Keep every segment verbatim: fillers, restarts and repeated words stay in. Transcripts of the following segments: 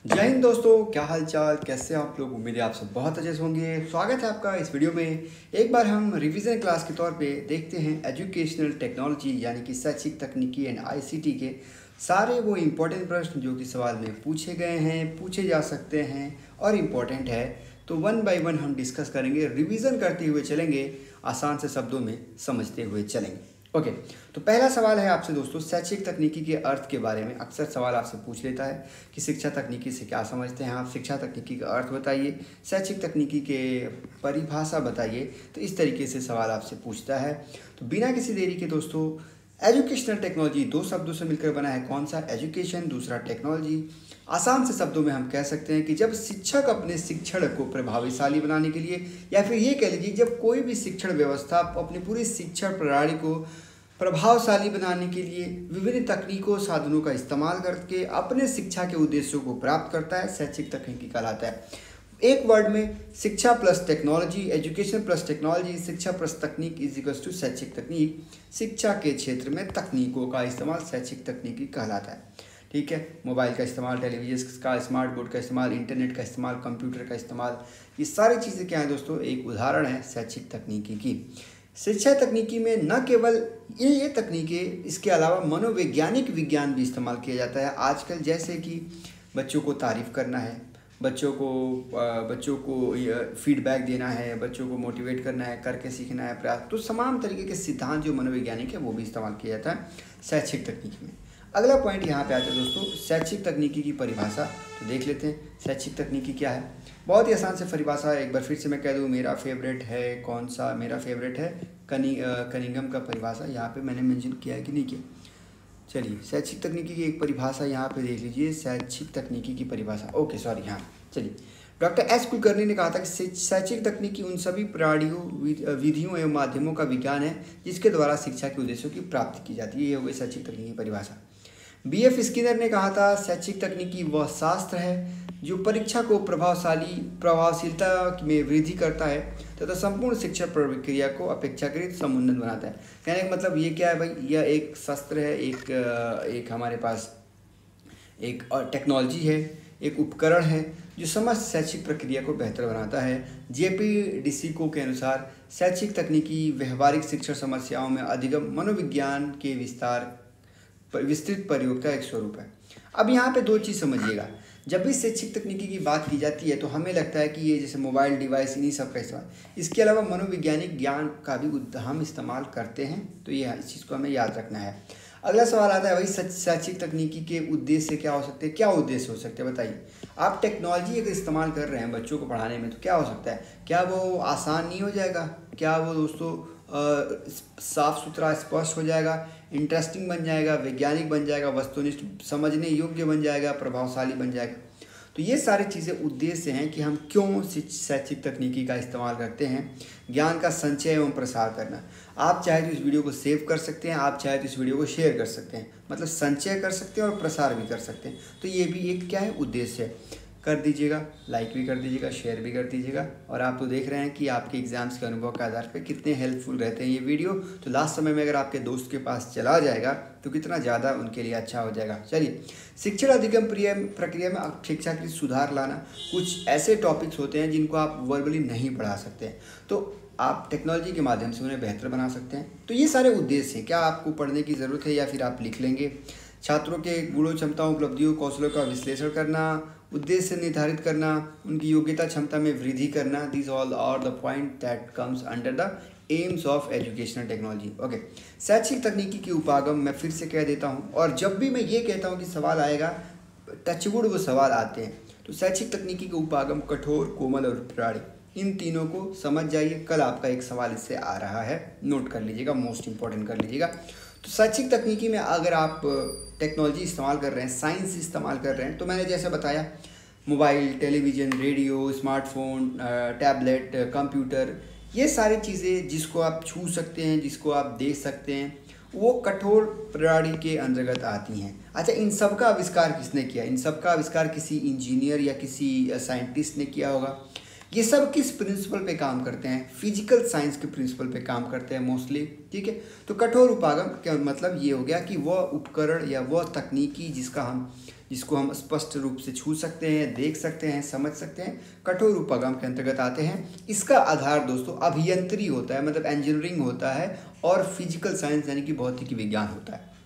जय हिंद दोस्तों, क्या हाल चाल, कैसे आप लोग। उम्मीद है आप सब बहुत अच्छे से होंगे। स्वागत है आपका इस वीडियो में। एक बार हम रिवीजन क्लास के तौर पे देखते हैं एजुकेशनल टेक्नोलॉजी यानी कि शैक्षिक तकनीकी एंड आईसीटी के सारे वो इम्पोर्टेंट प्रश्न जो कि सवाल में पूछे गए हैं, पूछे जा सकते हैं और इम्पोर्टेंट है। तो वन बाय वन हम डिस्कस करेंगे, रिवीजन करते हुए चलेंगे, आसान से शब्दों में समझते हुए चलेंगे। ओके okay, तो पहला सवाल है आपसे दोस्तों, शैक्षिक तकनीकी के अर्थ के बारे में। अक्सर सवाल आपसे पूछ लेता है कि शिक्षा तकनीकी से क्या समझते हैं आप, शिक्षा तकनीकी का अर्थ बताइए, शैक्षिक तकनीकी के परिभाषा बताइए। तो इस तरीके से सवाल आपसे पूछता है। तो बिना किसी देरी के दोस्तों, एजुकेशनल टेक्नोलॉजी दो शब्दों से मिलकर बना है। कौन सा? एजुकेशन, दूसरा टेक्नोलॉजी। आसान से शब्दों में हम कह सकते हैं कि जब शिक्षक अपने शिक्षण को प्रभावशाली बनाने के लिए, या फिर ये कह लीजिए जब कोई भी शिक्षण व्यवस्था अपनी पूरी शिक्षण प्रणाली को प्रभावशाली बनाने के लिए विभिन्न तकनीकों साधनों का इस्तेमाल करके अपने शिक्षा के उद्देश्यों को प्राप्त करता है, शैक्षिक तकनीकी कहलाता है। एक वर्ड में शिक्षा plus technology, education plus technology, शिक्षा प्लस तकनीक इज इक्वल्स टू शैक्षिक तकनीक। शिक्षा के क्षेत्र में तकनीकों का इस्तेमाल शैक्षिक तकनीकी कहलाता है। ठीक है, मोबाइल का इस्तेमाल, टेलीविजन का, स्मार्ट बोर्ड का इस्तेमाल, इंटरनेट का इस्तेमाल, कंप्यूटर का इस्तेमाल, ये सारी चीज़ें क्या हैं दोस्तों, एक उदाहरण है शैक्षिक तकनीकी की। शिक्षा तकनीकी में न केवल ये ये तकनीकें, इसके अलावा मनोवैज्ञानिक विज्ञान भी इस्तेमाल किया जाता है आजकल। जैसे कि बच्चों को तारीफ़ करना है, बच्चों को बच्चों को फीडबैक देना है, बच्चों को मोटिवेट करना है, करके सीखना है, प्रयास। तो तमाम तरीके के सिद्धांत जो मनोवैज्ञानिक है वो भी इस्तेमाल किया जाता है शैक्षिक तकनीकी में। अगला पॉइंट यहाँ पे आता है दोस्तों, शैक्षिक तकनीकी की परिभाषा। तो देख लेते हैं शैक्षिक तकनीकी क्या है। बहुत ही आसान से परिभाषा है, एक बार फिर से मैं कह दूँ, मेरा फेवरेट है कौन सा? मेरा फेवरेट है कनि कनिंगम का परिभाषा। यहाँ पे मैंने मेंशन किया है कि नहीं किया? चलिए, शैक्षिक तकनीकी की एक परिभाषा यहाँ पे देख लीजिए, शैक्षिक तकनीकी की परिभाषा। ओके सॉरी, हाँ चलिए। डॉक्टर एस कुलकर्णी ने कहा था कि शैक्षिक तकनीकी उन सभी प्रणालियों, विधियों एवं माध्यमों का विज्ञान है जिसके द्वारा शिक्षा के उद्देश्यों की प्राप्ति की जाती है। ये हो गई शैक्षिक तकनीकी परिभाषा। बी एफ स्किनर ने कहा था शैक्षिक तकनीकी वह शास्त्र है जो परीक्षा को प्रभावशाली प्रभावशीलता में वृद्धि करता है तथा तो संपूर्ण शिक्षा प्रक्रिया को अपेक्षाकृत समुन्नत बनाता है। कहने का मतलब ये क्या है भाई, यह एक शस्त्र है, एक एक हमारे पास एक टेक्नोलॉजी है, एक उपकरण है जो समस्त शैक्षिक प्रक्रिया को बेहतर बनाता है। जे पी डिसिको के अनुसार शैक्षिक तकनीकी व्यवहारिक शिक्षण समस्याओं में अधिगम मनोविज्ञान के विस्तार विस्तृत प्रयोग का एक स्वरूप है। अब यहाँ पे दो चीज़ समझिएगा, जब भी शैक्षिक तकनीकी की बात की जाती है तो हमें लगता है कि ये जैसे मोबाइल डिवाइस, इन्हीं सब का इस्तेमाल, इसके अलावा मनोवैज्ञानिक ज्ञान का भी हम इस्तेमाल करते हैं। तो ये इस चीज़ को हमें याद रखना है। अगला सवाल आता है भाई, शैक्षिक तकनीकी के उद्देश्य क्या हो सकते हैं? क्या उद्देश्य हो सकते हैं बताइए। आप टेक्नोलॉजी अगर इस्तेमाल कर रहे हैं बच्चों को पढ़ाने में तो क्या हो सकता है? क्या वो आसान नहीं हो जाएगा? क्या वो दोस्तों साफ सुथरा स्पष्ट हो जाएगा, इंटरेस्टिंग बन जाएगा, वैज्ञानिक बन जाएगा, वस्तुनिष्ठ समझने योग्य बन जाएगा, प्रभावशाली बन जाएगा? तो ये सारी चीज़ें उद्देश्य हैं कि हम क्यों शैक्षिक तकनीकी का इस्तेमाल करते हैं। ज्ञान का संचय एवं प्रसार करना। आप चाहे तो इस वीडियो को सेव कर सकते हैं, आप चाहे तो इस वीडियो को शेयर कर सकते हैं, मतलब संचय कर सकते हैं और प्रसार भी कर सकते हैं। तो ये भी एक क्या है, उद्देश्य है। कर दीजिएगा, लाइक भी कर दीजिएगा, शेयर भी कर दीजिएगा। और आप तो देख रहे हैं कि आपके एग्जाम्स के अनुभव के आधार पर कितने हेल्पफुल रहते हैं ये वीडियो। तो लास्ट समय में अगर आपके दोस्त के पास चला जाएगा तो कितना ज़्यादा उनके लिए अच्छा हो जाएगा। चलिए, शिक्षण अधिगम प्रक्रिया में अपेक्षाकृत सुधार लाना। कुछ ऐसे टॉपिक्स होते हैं जिनको आप वर्बली नहीं पढ़ा सकते हैं, तो आप टेक्नोलॉजी के माध्यम से उन्हें बेहतर बना सकते हैं। तो ये सारे उद्देश्य हैं। क्या आपको पढ़ने की ज़रूरत है या फिर आप लिख लेंगे? छात्रों के गुणों, क्षमताओं, उपलब्धियों, कौशलों का विश्लेषण करना, उद्देश्य निर्धारित करना, उनकी योग्यता क्षमता में वृद्धि करना। This all are the point that comes under the aims of educational technology. Okay, शैक्षिक तकनीकी की उपागम मैं फिर से कह देता हूँ, और जब भी मैं ये कहता हूँ कि सवाल आएगा, टचवुड वो सवाल आते हैं। तो शैक्षिक तकनीकी का उपागम, कठोर, कोमल और प्राणी, इन तीनों को समझ जाइए। कल आपका एक सवाल इससे आ रहा है, नोट कर लीजिएगा, मोस्ट इंपॉर्टेंट कर लीजिएगा। तो शैक्षिक तकनीकी में अगर आप टेक्नोलॉजी इस्तेमाल कर रहे हैं, साइंस इस्तेमाल कर रहे हैं, तो मैंने जैसे बताया, mobile, television, radio, smartphone, tablet, computer, ये सारी चीज़ें जिसको आप छू सकते हैं, जिसको आप देख सकते हैं, वो कठोर प्रणाली के अंतर्गत आती हैं। अच्छा, इन सब का आविष्कार किसने किया? इन सब का आविष्कार किसी इंजीनियर या किसी साइंटिस्ट ने किया होगा। ये सब किस प्रिंसिपल पे काम करते हैं? फिजिकल साइंस के प्रिंसिपल पे काम करते हैं मोस्टली। ठीक है, तो कठोर उपागम क्या मतलब ये हो गया कि वह उपकरण या वह तकनीकी जिसका हम जिसको हम स्पष्ट रूप से छू सकते हैं, देख सकते हैं, समझ सकते हैं, कठोर उपागम के अंतर्गत आते हैं। इसका आधार दोस्तों अभियंत्रिकी होता है, मतलब इंजीनियरिंग होता है, और फिजिकल साइंस यानी कि भौतिकी विज्ञान होता है।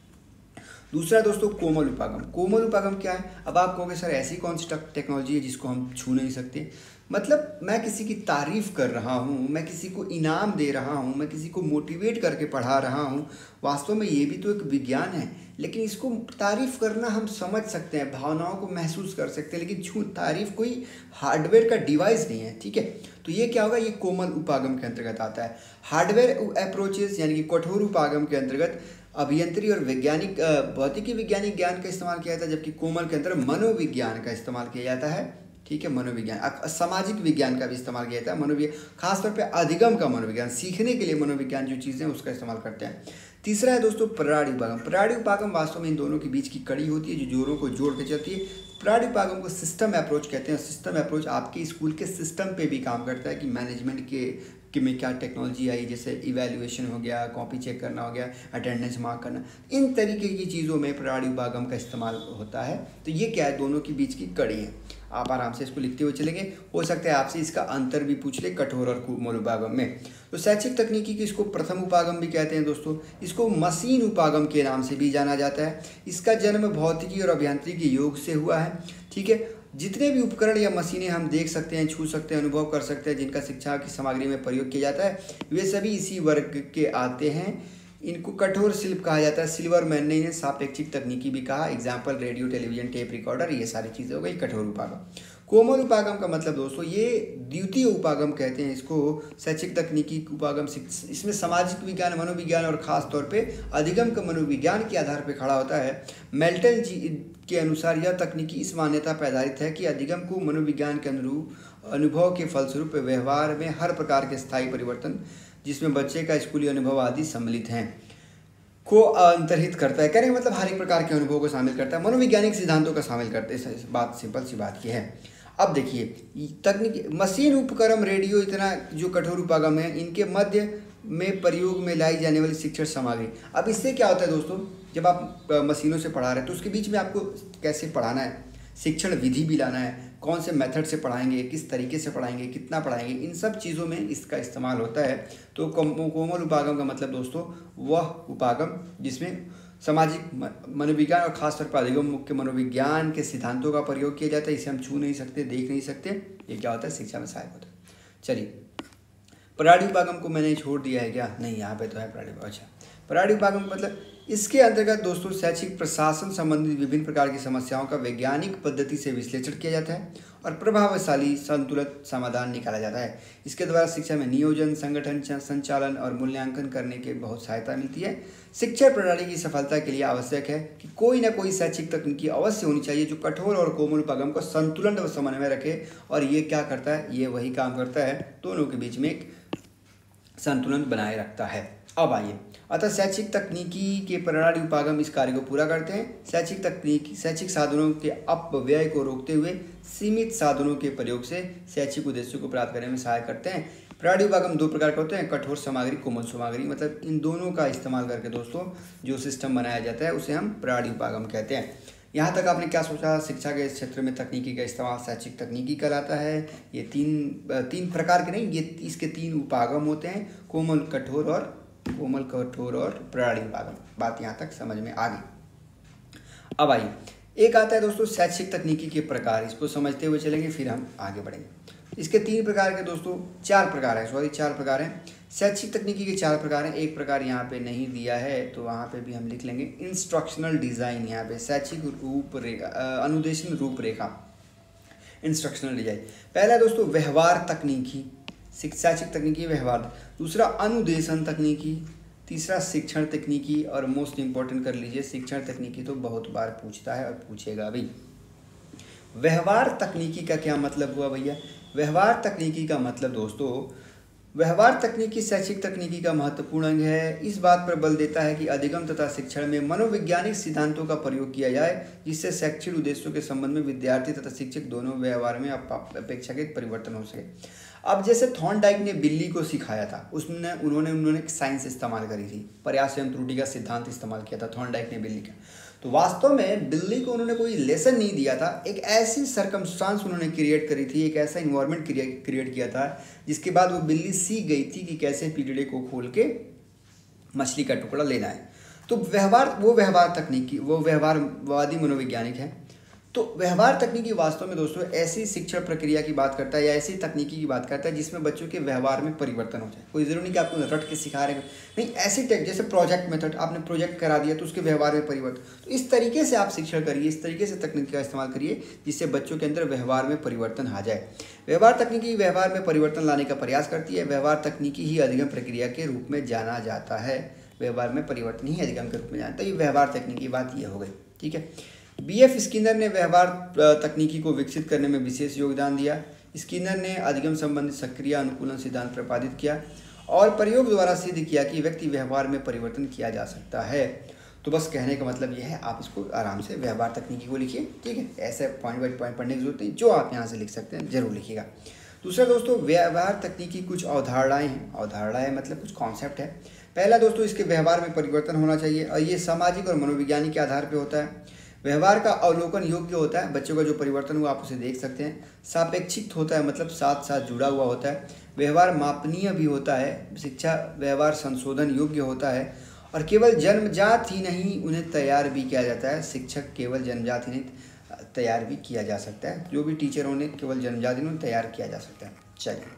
दूसरा दोस्तों कोमल उपागम। कोमल उपागम क्या है? अब आप कहोगे सर ऐसी कौन सी टेक्नोलॉजी है जिसको हम छू नहीं सकते? मतलब मैं किसी की तारीफ़ कर रहा हूँ, मैं किसी को इनाम दे रहा हूँ, मैं किसी को मोटिवेट करके पढ़ा रहा हूँ। वास्तव में ये भी तो एक विज्ञान है, लेकिन इसको तारीफ़ करना हम समझ सकते हैं, भावनाओं को महसूस कर सकते हैं, लेकिन छू तारीफ़ कोई हार्डवेयर का डिवाइस नहीं है, ठीक है। तो ये क्या होगा? ये कोमल उपागम के अंतर्गत आता है। हार्डवेयर अप्रोचेस यानी कि कठोर उपागम के अंतर्गत अभियंत्रिकी और वैज्ञानिक भौतिकी वैज्ञानिक ज्ञान का इस्तेमाल किया जाता है, जबकि कोमल के अंदर मनोविज्ञान का इस्तेमाल किया जाता है, ठीक है। मनोविज्ञान, सामाजिक विज्ञान का भी इस्तेमाल किया जाता है। मनोविज्ञान खासतौर पे अधिगम का मनोविज्ञान, सीखने के लिए मनोविज्ञान जो चीज़ें हैं उसका इस्तेमाल करते हैं। तीसरा है दोस्तों प्रणाली उपागम। प्रणाली उपागम वास्तव में इन दोनों के बीच की कड़ी होती है जो जोड़ों को जोड़ के चलती है। प्रणाली उपागम को सिस्टम अप्रोच कहते हैं। सिस्टम अप्रोच आपके स्कूल के सिस्टम पे भी काम करता है कि मैनेजमेंट के कि में क्या टेक्नोलॉजी आई, जैसे इवैल्यूएशन हो गया, कॉपी चेक करना हो गया, अटेंडेंस मार्क करना, इन तरीके की चीज़ों में प्रणाली उपागम का इस्तेमाल होता है। तो ये क्या है? दोनों के बीच की कड़ी है। आप आराम से इसको लिखते हुए चलेंगे। हो सकता है आपसे इसका अंतर भी पूछ ले कठोर और कोमल उपागम में। तो शैक्षिक तकनीकी की इसको प्रथम उपागम भी कहते हैं दोस्तों। इसको मशीन उपागम के नाम से भी जाना जाता है। इसका जन्म भौतिकी और अभियांत्रिकी योग से हुआ है, ठीक है। जितने भी उपकरण या मशीनें हम देख सकते हैं, छू सकते हैं, अनुभव कर सकते हैं, जिनका शिक्षा की सामग्री में प्रयोग किया जाता है, वे सभी इसी वर्ग के आते हैं। इनको कठोर शिल्प कहा जाता है। सिल्वरमैन ने इन्हें सापेक्षिक तकनीकी भी कहा। Example radio, television, tape recorder, ये सारी चीज़ें हो गई कठोर उपागम। कोमल उपागम का मतलब दोस्तों ये द्वितीय उपागम कहते हैं इसको। शैक्षिक तकनीकी उपागम, इसमें सामाजिक विज्ञान, मनोविज्ञान और खास तौर पे अधिगम का मनोविज्ञान के आधार पर खड़ा होता है। मेल्टन जी के अनुसार यह तकनीकी इस मान्यता पर आधारित है कि अधिगम को मनोविज्ञान के अनुरूप अनुभव के फलस्वरूप व्यवहार में हर प्रकार के स्थायी परिवर्तन, जिसमें बच्चे का स्कूली अनुभव आदि सम्मिलित हैं, को अंतर्हित करता है। कहने का मतलब हर एक प्रकार के अनुभवों को शामिल करता है, मनोवैज्ञानिक सिद्धांतों का शामिल करते हैं। बात सिंपल सी बात की है। अब देखिए तकनीकी मशीन उपकरण, रेडियो, इतना जो कठोर उपागम है, इनके मध्य में प्रयोग में लाई जाने वाली शिक्षण सामग्री। अब इससे क्या होता है दोस्तों, जब आप मशीनों से पढ़ा रहे हैं तो उसके बीच में आपको कैसे पढ़ाना है, शिक्षण विधि भी लाना है, कौन से मेथड से पढ़ाएंगे, किस तरीके से पढ़ाएंगे, कितना पढ़ाएंगे, इन सब चीज़ों में इसका इस्तेमाल होता है। तो कोमल उपागम का मतलब दोस्तों वह उपागम जिसमें सामाजिक मनोविज्ञान और खासतौर पर अधिगम मुख्य मनोविज्ञान के सिद्धांतों का प्रयोग किया जाता है। इसे हम छू नहीं सकते, देख नहीं सकते। ये क्या होता है? शिक्षा में सहायक होता है। चलिए, प्रणाली उपागम को मैंने छोड़ दिया है क्या? नहीं, यहाँ पे तो है प्रणाली उपागम। अच्छा, प्रणाली उपागम मतलब इसके अंतर्गत दोस्तों शैक्षिक प्रशासन संबंधित विभिन्न प्रकार की समस्याओं का वैज्ञानिक पद्धति से विश्लेषण किया जाता है और प्रभावशाली संतुलित समाधान निकाला जाता है। इसके द्वारा शिक्षा में नियोजन, संगठन, संचालन और मूल्यांकन करने के बहुत सहायता मिलती है। शिक्षा प्रणाली की सफलता के लिए आवश्यक है कि कोई ना कोई शैक्षिक तकनीकी अवश्य होनी चाहिए जो कठोर और कोमल उपागम को संतुलन व समन्वय रखे। और ये क्या करता है? ये वही काम करता है, दोनों के बीच में एक संतुलन बनाए रखता है। अब आइए, अतः शैक्षिक तकनीकी के प्रणाली उपागम इस कार्य को पूरा करते हैं। शैक्षिक तकनीकी शैक्षिक साधनों के अपव्यय को रोकते हुए सीमित साधनों के प्रयोग से शैक्षिक उद्देश्यों को प्राप्त करने में सहायता करते हैं। प्रणाली उपागम दो प्रकार के होते हैं, कठोर सामग्री, कोमल सामग्री। मतलब इन दोनों का इस्तेमाल करके दोस्तों जो सिस्टम बनाया जाता है उसे हम प्रणाली उपागम कहते हैं। यहाँ तक आपने क्या सोचा? शिक्षा के क्षेत्र में तकनीकी का इस्तेमाल शैक्षिक तकनीकी कहलाता है। ये तीन तीन प्रकार के नहीं, ये इसके तीन उपागम होते हैं, कोमल, कठोर और कोमल, कठोर और प्रणाली उपागम। बात यहाँ तक समझ में आ गई। अब आइए, एक आता है दोस्तों शैक्षिक तकनीकी के प्रकार। इसको समझते हुए चलेंगे, फिर हम आगे बढ़ेंगे। इसके तीन प्रकार के दोस्तों चार प्रकार हैं, सॉरी चार प्रकार हैं। शैक्षिक तकनीकी के चार प्रकार हैं। एक प्रकार यहाँ पे नहीं दिया है तो वहाँ पे भी हम लिख लेंगे, इंस्ट्रक्शनल डिज़ाइन। यहाँ पे शैक्षिक रूपरेखा, अनुदेशन रूपरेखा, इंस्ट्रक्शनल डिजाइन। पहला दोस्तों व्यवहार तकनीकी, शैक्षिक तकनीकी व्यवहार। दूसरा अनुदेशन तकनीकी। तीसरा शिक्षण तकनीकी। और मोस्ट इम्पोर्टेंट कर लीजिए, शिक्षण तकनीकी तो बहुत बार पूछता है और पूछेगा भी। व्यवहार तकनीकी का क्या मतलब हुआ भैया? व्यवहार तकनीकी का मतलब दोस्तों, व्यवहार तकनीकी शैक्षिक तकनीकी का महत्वपूर्ण अंग है। इस बात पर बल देता है कि अधिगम तथा शिक्षण में मनोवैज्ञानिक सिद्धांतों का प्रयोग किया जाए, जिससे शैक्षिक उद्देश्यों के संबंध में विद्यार्थी तथा शिक्षक दोनों व्यवहार में अपेक्षाकृत परिवर्तन हो सके। अब जैसे थॉर्नडाइक ने बिल्ली को सिखाया था, उसने उन्होंने उन्होंने साइंस इस्तेमाल करी थी, प्रयास एवं त्रुटि का सिद्धांत इस्तेमाल किया था थॉर्नडाइक ने बिल्ली का। तो वास्तव में बिल्ली को उन्होंने कोई लेसन नहीं दिया था, एक ऐसी सरकमस्टांस उन्होंने क्रिएट करी थी, एक ऐसा इन्वायरमेंट क्रिएट किया था जिसके बाद वो बिल्ली सीख गई थी कि कैसे पिंजड़े को खोल के मछली का टुकड़ा लेना है। तो व्यवहार वो व्यवहार तकनीकी वो व्यवहारवादी मनोवैज्ञानिक है। तो व्यवहार तकनीकी वास्तव में दोस्तों ऐसी शिक्षण प्रक्रिया की बात करता है या ऐसी तकनीकी की बात करता है जिसमें बच्चों के व्यवहार में परिवर्तन हो जाए। कोई ज़रूरी नहीं कि आपको रट के सिखा रहे हैं, नहीं, ऐसी टेक जैसे प्रोजेक्ट मेथड, आपने प्रोजेक्ट करा दिया तो उसके व्यवहार में परिवर्तन। तो इस तरीके से आप शिक्षण करिए, इस तरीके से तकनीक का इस्तेमाल करिए जिससे बच्चों के अंदर व्यवहार में परिवर्तन आ जाए। व्यवहार तकनीकी व्यवहार में परिवर्तन लाने का प्रयास करती है। व्यवहार तकनीकी ही अधिगम प्रक्रिया के रूप में जाना जाता है। व्यवहार में परिवर्तन ही अधिगम के रूप में जानता है। ये व्यवहार तकनीकी बात ये हो गई, ठीक है। बी एफ स्किनर ने व्यवहार तकनीकी को विकसित करने में विशेष योगदान दिया। स्किनर ने अधिगम संबंधित सक्रिय अनुकूलन सिद्धांत प्रतिपादित किया और प्रयोग द्वारा सिद्ध किया कि व्यक्ति व्यवहार में परिवर्तन किया जा सकता है। तो बस कहने का मतलब यह है, आप इसको आराम से व्यवहार तकनीकी को लिखिए, ठीक है। ऐसे पॉइंट बाई पॉइंट पढ़ने की जरूरत नहीं, जो आप यहाँ से लिख सकते हैं जरूर लिखिएगा। दूसरा दोस्तों, व्यवहार तकनीकी कुछ अवधारणाएँ हैं। अवधारणाएँ मतलब कुछ कॉन्सेप्ट है। पहला दोस्तों, इसके व्यवहार में परिवर्तन होना चाहिए और ये सामाजिक और मनोवैज्ञानिक के आधार पर होता है। व्यवहार का अवलोकन योग्य होता है, बच्चों का जो परिवर्तन हुआ आप उसे देख सकते हैं। सापेक्षिक होता है, मतलब साथ साथ जुड़ा हुआ होता है। व्यवहार मापनीय भी होता है। शिक्षा व्यवहार संशोधन योग्य होता है और केवल जन्मजात ही नहीं उन्हें तैयार भी किया जाता है। शिक्षक केवल जन्मजात ही नहीं तैयार भी किया जा सकता है। जो भी टीचर उन्हें केवल जन्मजात ही नहीं तैयार किया जा सकता है। चलिए,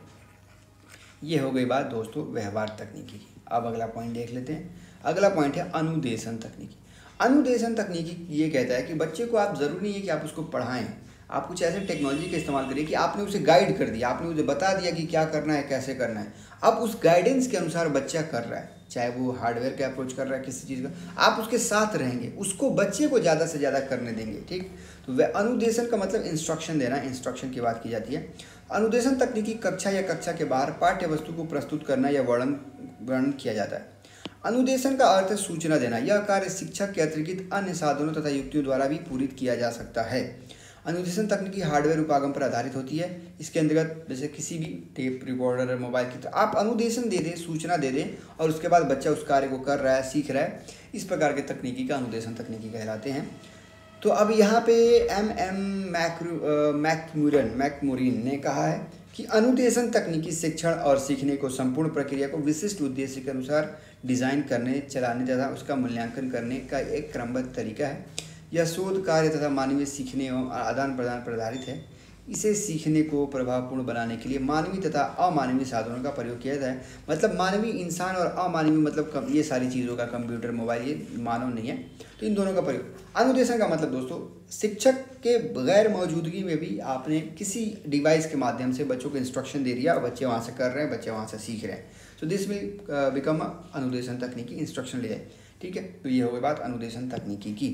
ये हो गई बात दोस्तों व्यवहार तकनीकी की। अब अगला पॉइंट देख लेते हैं। अगला पॉइंट है अनुदेशन तकनीकी। अनुदेशन तकनीकी ये कहता है कि बच्चे को आप ज़रूरी नहीं है कि आप उसको पढ़ाएं, आप कुछ ऐसे टेक्नोलॉजी का इस्तेमाल करिए कि आपने उसे गाइड कर दिया, आपने उसे बता दिया कि क्या करना है, कैसे करना है। अब उस गाइडेंस के अनुसार बच्चा कर रहा है, चाहे वो हार्डवेयर का अप्रोच कर रहा है किसी चीज़ का, आप उसके साथ रहेंगे, उसको बच्चे को ज़्यादा से ज़्यादा करने देंगे, ठीक। तो वह अनुदेशन का मतलब इंस्ट्रक्शन देना, इंस्ट्रक्शन की बात की जाती है। अनुदेशन तकनीकी कक्षा या कक्षा के बाहर पाठ्य वस्तु को प्रस्तुत करना या वर्णन वर्णन किया जाता है। अनुदेशन का अर्थ है सूचना देना। यह कार्य शिक्षक के अतिरिक्त अन्य साधनों तथा युक्तियों द्वारा भी पूरित किया जा सकता है। अनुदेशन तकनीकी हार्डवेयर उपागम पर आधारित होती है। इसके अंतर्गत जैसे किसी भी टेप रिकॉर्डर मोबाइल की, तो आप अनुदेशन दे दें, सूचना दे दें और उसके बाद बच्चा उस कार्य को कर रहा है, सीख रहा है। इस प्रकार के तकनीकी का अनुदेशन तकनीकी कहलाते हैं। तो अब यहाँ पे एम एम मैक्रू मैकमुरन मैकमुरिन ने कहा है कि अनुदेशन तकनीकी शिक्षण और सीखने को संपूर्ण प्रक्रिया को विशिष्ट उद्देश्य के अनुसार डिज़ाइन करने, चलाने तथा उसका मूल्यांकन करने का एक क्रमबद्ध तरीका है। यह शोध कार्य तथा मानवीय सीखने एवं आदान प्रदान पर आधारित है। इसे सीखने को प्रभावपूर्ण बनाने के लिए मानवीय तथा अमानवीय साधनों का प्रयोग किया जाता है। मतलब मानवीय इंसान और अमानवीय मतलब ये सारी चीज़ों का, कंप्यूटर, मोबाइल, ये मानव नहीं है, तो इन दोनों का प्रयोग। अनुदेशन का मतलब दोस्तों शिक्षक के बगैर मौजूदगी में भी आपने किसी डिवाइस के माध्यम से बच्चों को इंस्ट्रक्शन दे दिया और बच्चे वहाँ से कर रहे हैं, बच्चे वहाँ से सीख रहे हैं। सो दिस विल बिकम अनुदेशन तकनीकी, इंस्ट्रक्शन ले जाए, ठीक है। तो ये हो गई बात अनुदेशन तकनीकी की।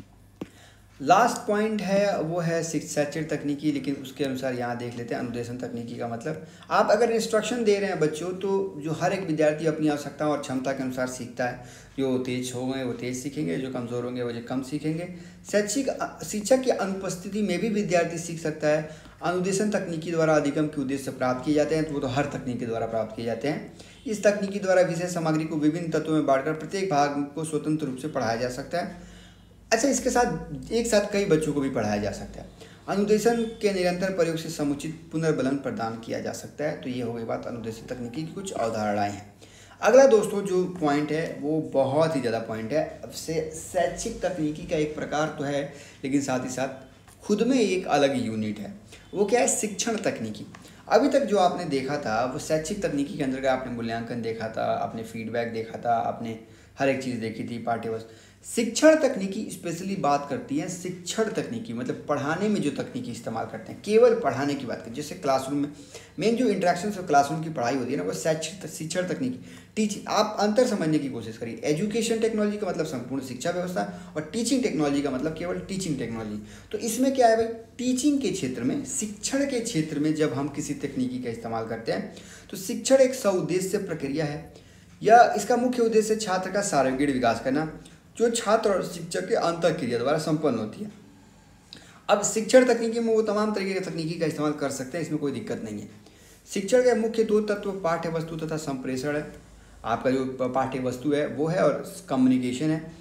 लास्ट पॉइंट है वो है शैक्षिक तकनीकी, लेकिन उसके अनुसार यहाँ देख लेते हैं अनुदेशन तकनीकी का मतलब। आप अगर इंस्ट्रक्शन दे रहे हैं बच्चों, तो जो हर एक विद्यार्थी अपनी आवश्यकताओं और क्षमता के अनुसार सीखता है। जो तेज होंगे वो तेज सीखेंगे, जो कमज़ोर होंगे वो जो कम सीखेंगे। शैक्षिक शिक्षक की अनुपस्थिति में भी विद्यार्थी सीख सकता है। अनुदेशन तकनीकी द्वारा अधिगम के उद्देश्य प्राप्त किए जाते हैं, तो वो तो हर तकनीक द्वारा प्राप्त किए जाते हैं। इस तकनीकी द्वारा विषय सामग्री को विभिन्न तत्वों में बांटकर प्रत्येक भाग को स्वतंत्र रूप से पढ़ाया जा सकता है। अच्छा, इसके साथ एक साथ कई बच्चों को भी पढ़ाया जा सकता है। अनुदेशन के निरंतर प्रयोग से समुचित पुनर्बलन प्रदान किया जा सकता है। तो ये हो गई बात अनुदेशन तकनीकी की कुछ अवधारणाएं हैं। अगला दोस्तों जो पॉइंट है वो बहुत ही ज़्यादा पॉइंट है। अब से शैक्षिक तकनीकी का एक प्रकार तो है, लेकिन साथ ही साथ खुद में एक अलग यूनिट है। वो क्या है? शिक्षण तकनीकी। अभी तक जो आपने देखा था वो शैक्षिक तकनीकी के अंतर्गत आपने मूल्यांकन देखा था, आपने फीडबैक देखा था, आपने हर एक चीज़ देखी थी, पाठ्यवस्तु। शिक्षण तकनीकी स्पेशली बात करती है शिक्षण तकनीकी, मतलब पढ़ाने में जो तकनीकी इस्तेमाल करते हैं, केवल पढ़ाने की बात करें। जैसे क्लासरूम में मेन जो इंटरेक्शन और क्लासरूम की पढ़ाई होती है ना, वो शैक्षिक शिक्षण तकनीकी टीचिंग। आप अंतर समझने की कोशिश करिए। एजुकेशन टेक्नोलॉजी का मतलब संपूर्ण शिक्षा व्यवस्था और टीचिंग टेक्नोलॉजी का मतलब केवल टीचिंग टेक्नोलॉजी। तो इसमें क्या है भाई, टीचिंग के क्षेत्र में, शिक्षण के क्षेत्र में जब हम किसी तकनीकी का इस्तेमाल करते हैं तो शिक्षण एक सउद्देश्य प्रक्रिया है। यह इसका मुख्य उद्देश्य छात्र का सर्वांगीण विकास करना, जो छात्र और शिक्षक के अंतःक्रिया द्वारा संपन्न होती है। अब शिक्षण तकनीकी में वो तमाम तरीके की तकनीकी का इस्तेमाल कर सकते हैं, इसमें कोई दिक्कत नहीं है। शिक्षण के मुख्य दो तत्व पाठ्य वस्तु तथा संप्रेषण है। आपका जो पाठ्य वस्तु है वो है, और कम्युनिकेशन है।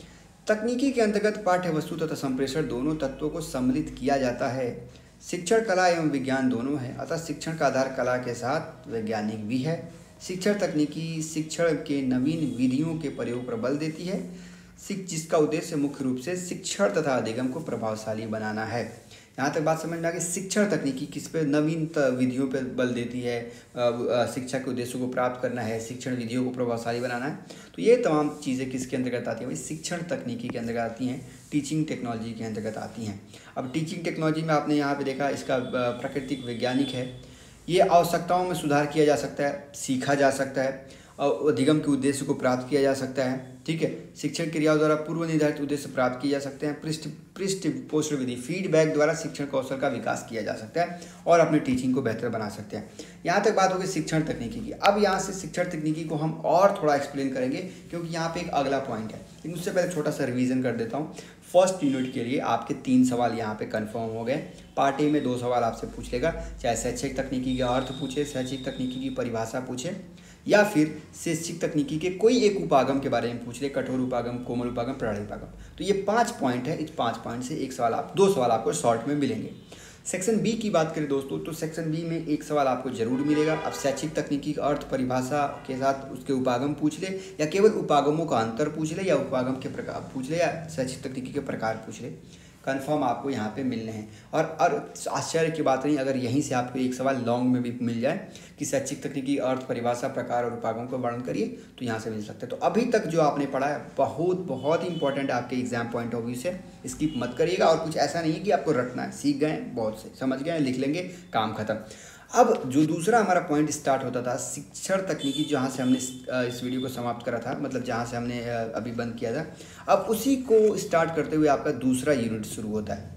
तकनीकी के अंतर्गत पाठ्य वस्तु तथा संप्रेषण दोनों तत्वों को सम्मिलित किया जाता है। शिक्षण कला एवं विज्ञान दोनों है, अतः शिक्षण का आधार कला के साथ वैज्ञानिक भी है। शिक्षण तकनीकी शिक्षण के नवीन विधियों के प्रयोग पर बल देती है, जिसका उद्देश्य मुख्य रूप से शिक्षण तथा अधिगम को प्रभावशाली बनाना है। यहाँ तक बात समझ में आ गई। शिक्षण तकनीकी किस पे? नवीन विधियों पर बल देती है, शिक्षा के उद्देश्यों को प्राप्त करना है, शिक्षण विधियों को प्रभावशाली बनाना है। तो ये तमाम चीज़ें किसके अंतर्गत आती हैं भाई? शिक्षण तकनीकी के अंतर्गत आती हैं, टीचिंग टेक्नोलॉजी के अंतर्गत आती हैं। अब टीचिंग टेक्नोलॉजी में आपने यहाँ पे देखा, इसका प्राकृतिक वैज्ञानिक है। ये आवश्यकताओं में सुधार किया जा सकता है, सीखा जा सकता है और अधिगम के उद्देश्य को प्राप्त किया जा सकता है। ठीक है, शिक्षण क्रियाओं द्वारा पूर्व निर्धारित उद्देश्य प्राप्त किए जा सकते हैं। पृष्ठ पृष्ठ पोषण विधि फीडबैक द्वारा शिक्षण कौशल का विकास किया जा सकता है और अपनी टीचिंग को बेहतर बना सकते हैं। यहाँ तक बात होगी शिक्षण तकनीकी की। अब यहाँ से शिक्षण तकनीकी को हम और थोड़ा एक्सप्लेन करेंगे, क्योंकि यहाँ पे एक अगला पॉइंट है। लेकिन उससे पहले छोटा सा रिवीजन कर देता हूँ। फर्स्ट यूनिट के लिए आपके तीन सवाल यहाँ पे कंफर्म हो गए। पार्ट ए में दो सवाल आपसे पूछ लेगा, चाहे शैक्षिक तकनीकी का अर्थ पूछे, शैक्षिक तकनीकी की परिभाषा पूछे, या फिर शैक्षिक तकनीकी के कोई एक उपागम के बारे में पूछ ले, कठोर उपागम, कोमल उपागम, प्रणाली उपागम। तो ये पांच पॉइंट है, इस पांच पॉइंट से एक सवाल आप दो सवाल आपको शॉर्ट में मिलेंगे। सेक्शन बी की बात करें दोस्तों, तो सेक्शन बी में एक सवाल आपको जरूर मिलेगा। अब शैक्षिक तकनीकी का अर्थ परिभाषा के साथ उसके उपागम पूछ ले, या केवल उपागमों का अंतर पूछ ले, या उपागम के प्रकार पूछ ले, या शैक्षिक तकनीकी के प्रकार पूछ ले, कन्फर्म आपको यहाँ पे मिलने हैं। और और आश्चर्य की बात नहीं, अगर यहीं से आपको एक सवाल लॉन्ग में भी मिल जाए कि शैक्षिक तकनीकी अर्थ परिभाषा, प्रकार और उपागम को वर्णन करिए, तो यहाँ से मिल सकते हैं। तो अभी तक जो आपने पढ़ा है बहुत बहुत इंपॉर्टेंट आपके एग्जाम पॉइंट ऑफ व्यू से, स्किप मत करिएगा। और कुछ ऐसा नहीं है कि आपको रटना है, सीख गए बहुत से, समझ गए, लिख लेंगे, काम खत्म। अब जो दूसरा हमारा पॉइंट स्टार्ट होता था शिक्षण तकनीकी, जहाँ से हमने इस वीडियो को समाप्त करा था, मतलब जहाँ से हमने अभी बंद किया था, अब उसी को स्टार्ट करते हुए आपका दूसरा यूनिट शुरू होता है।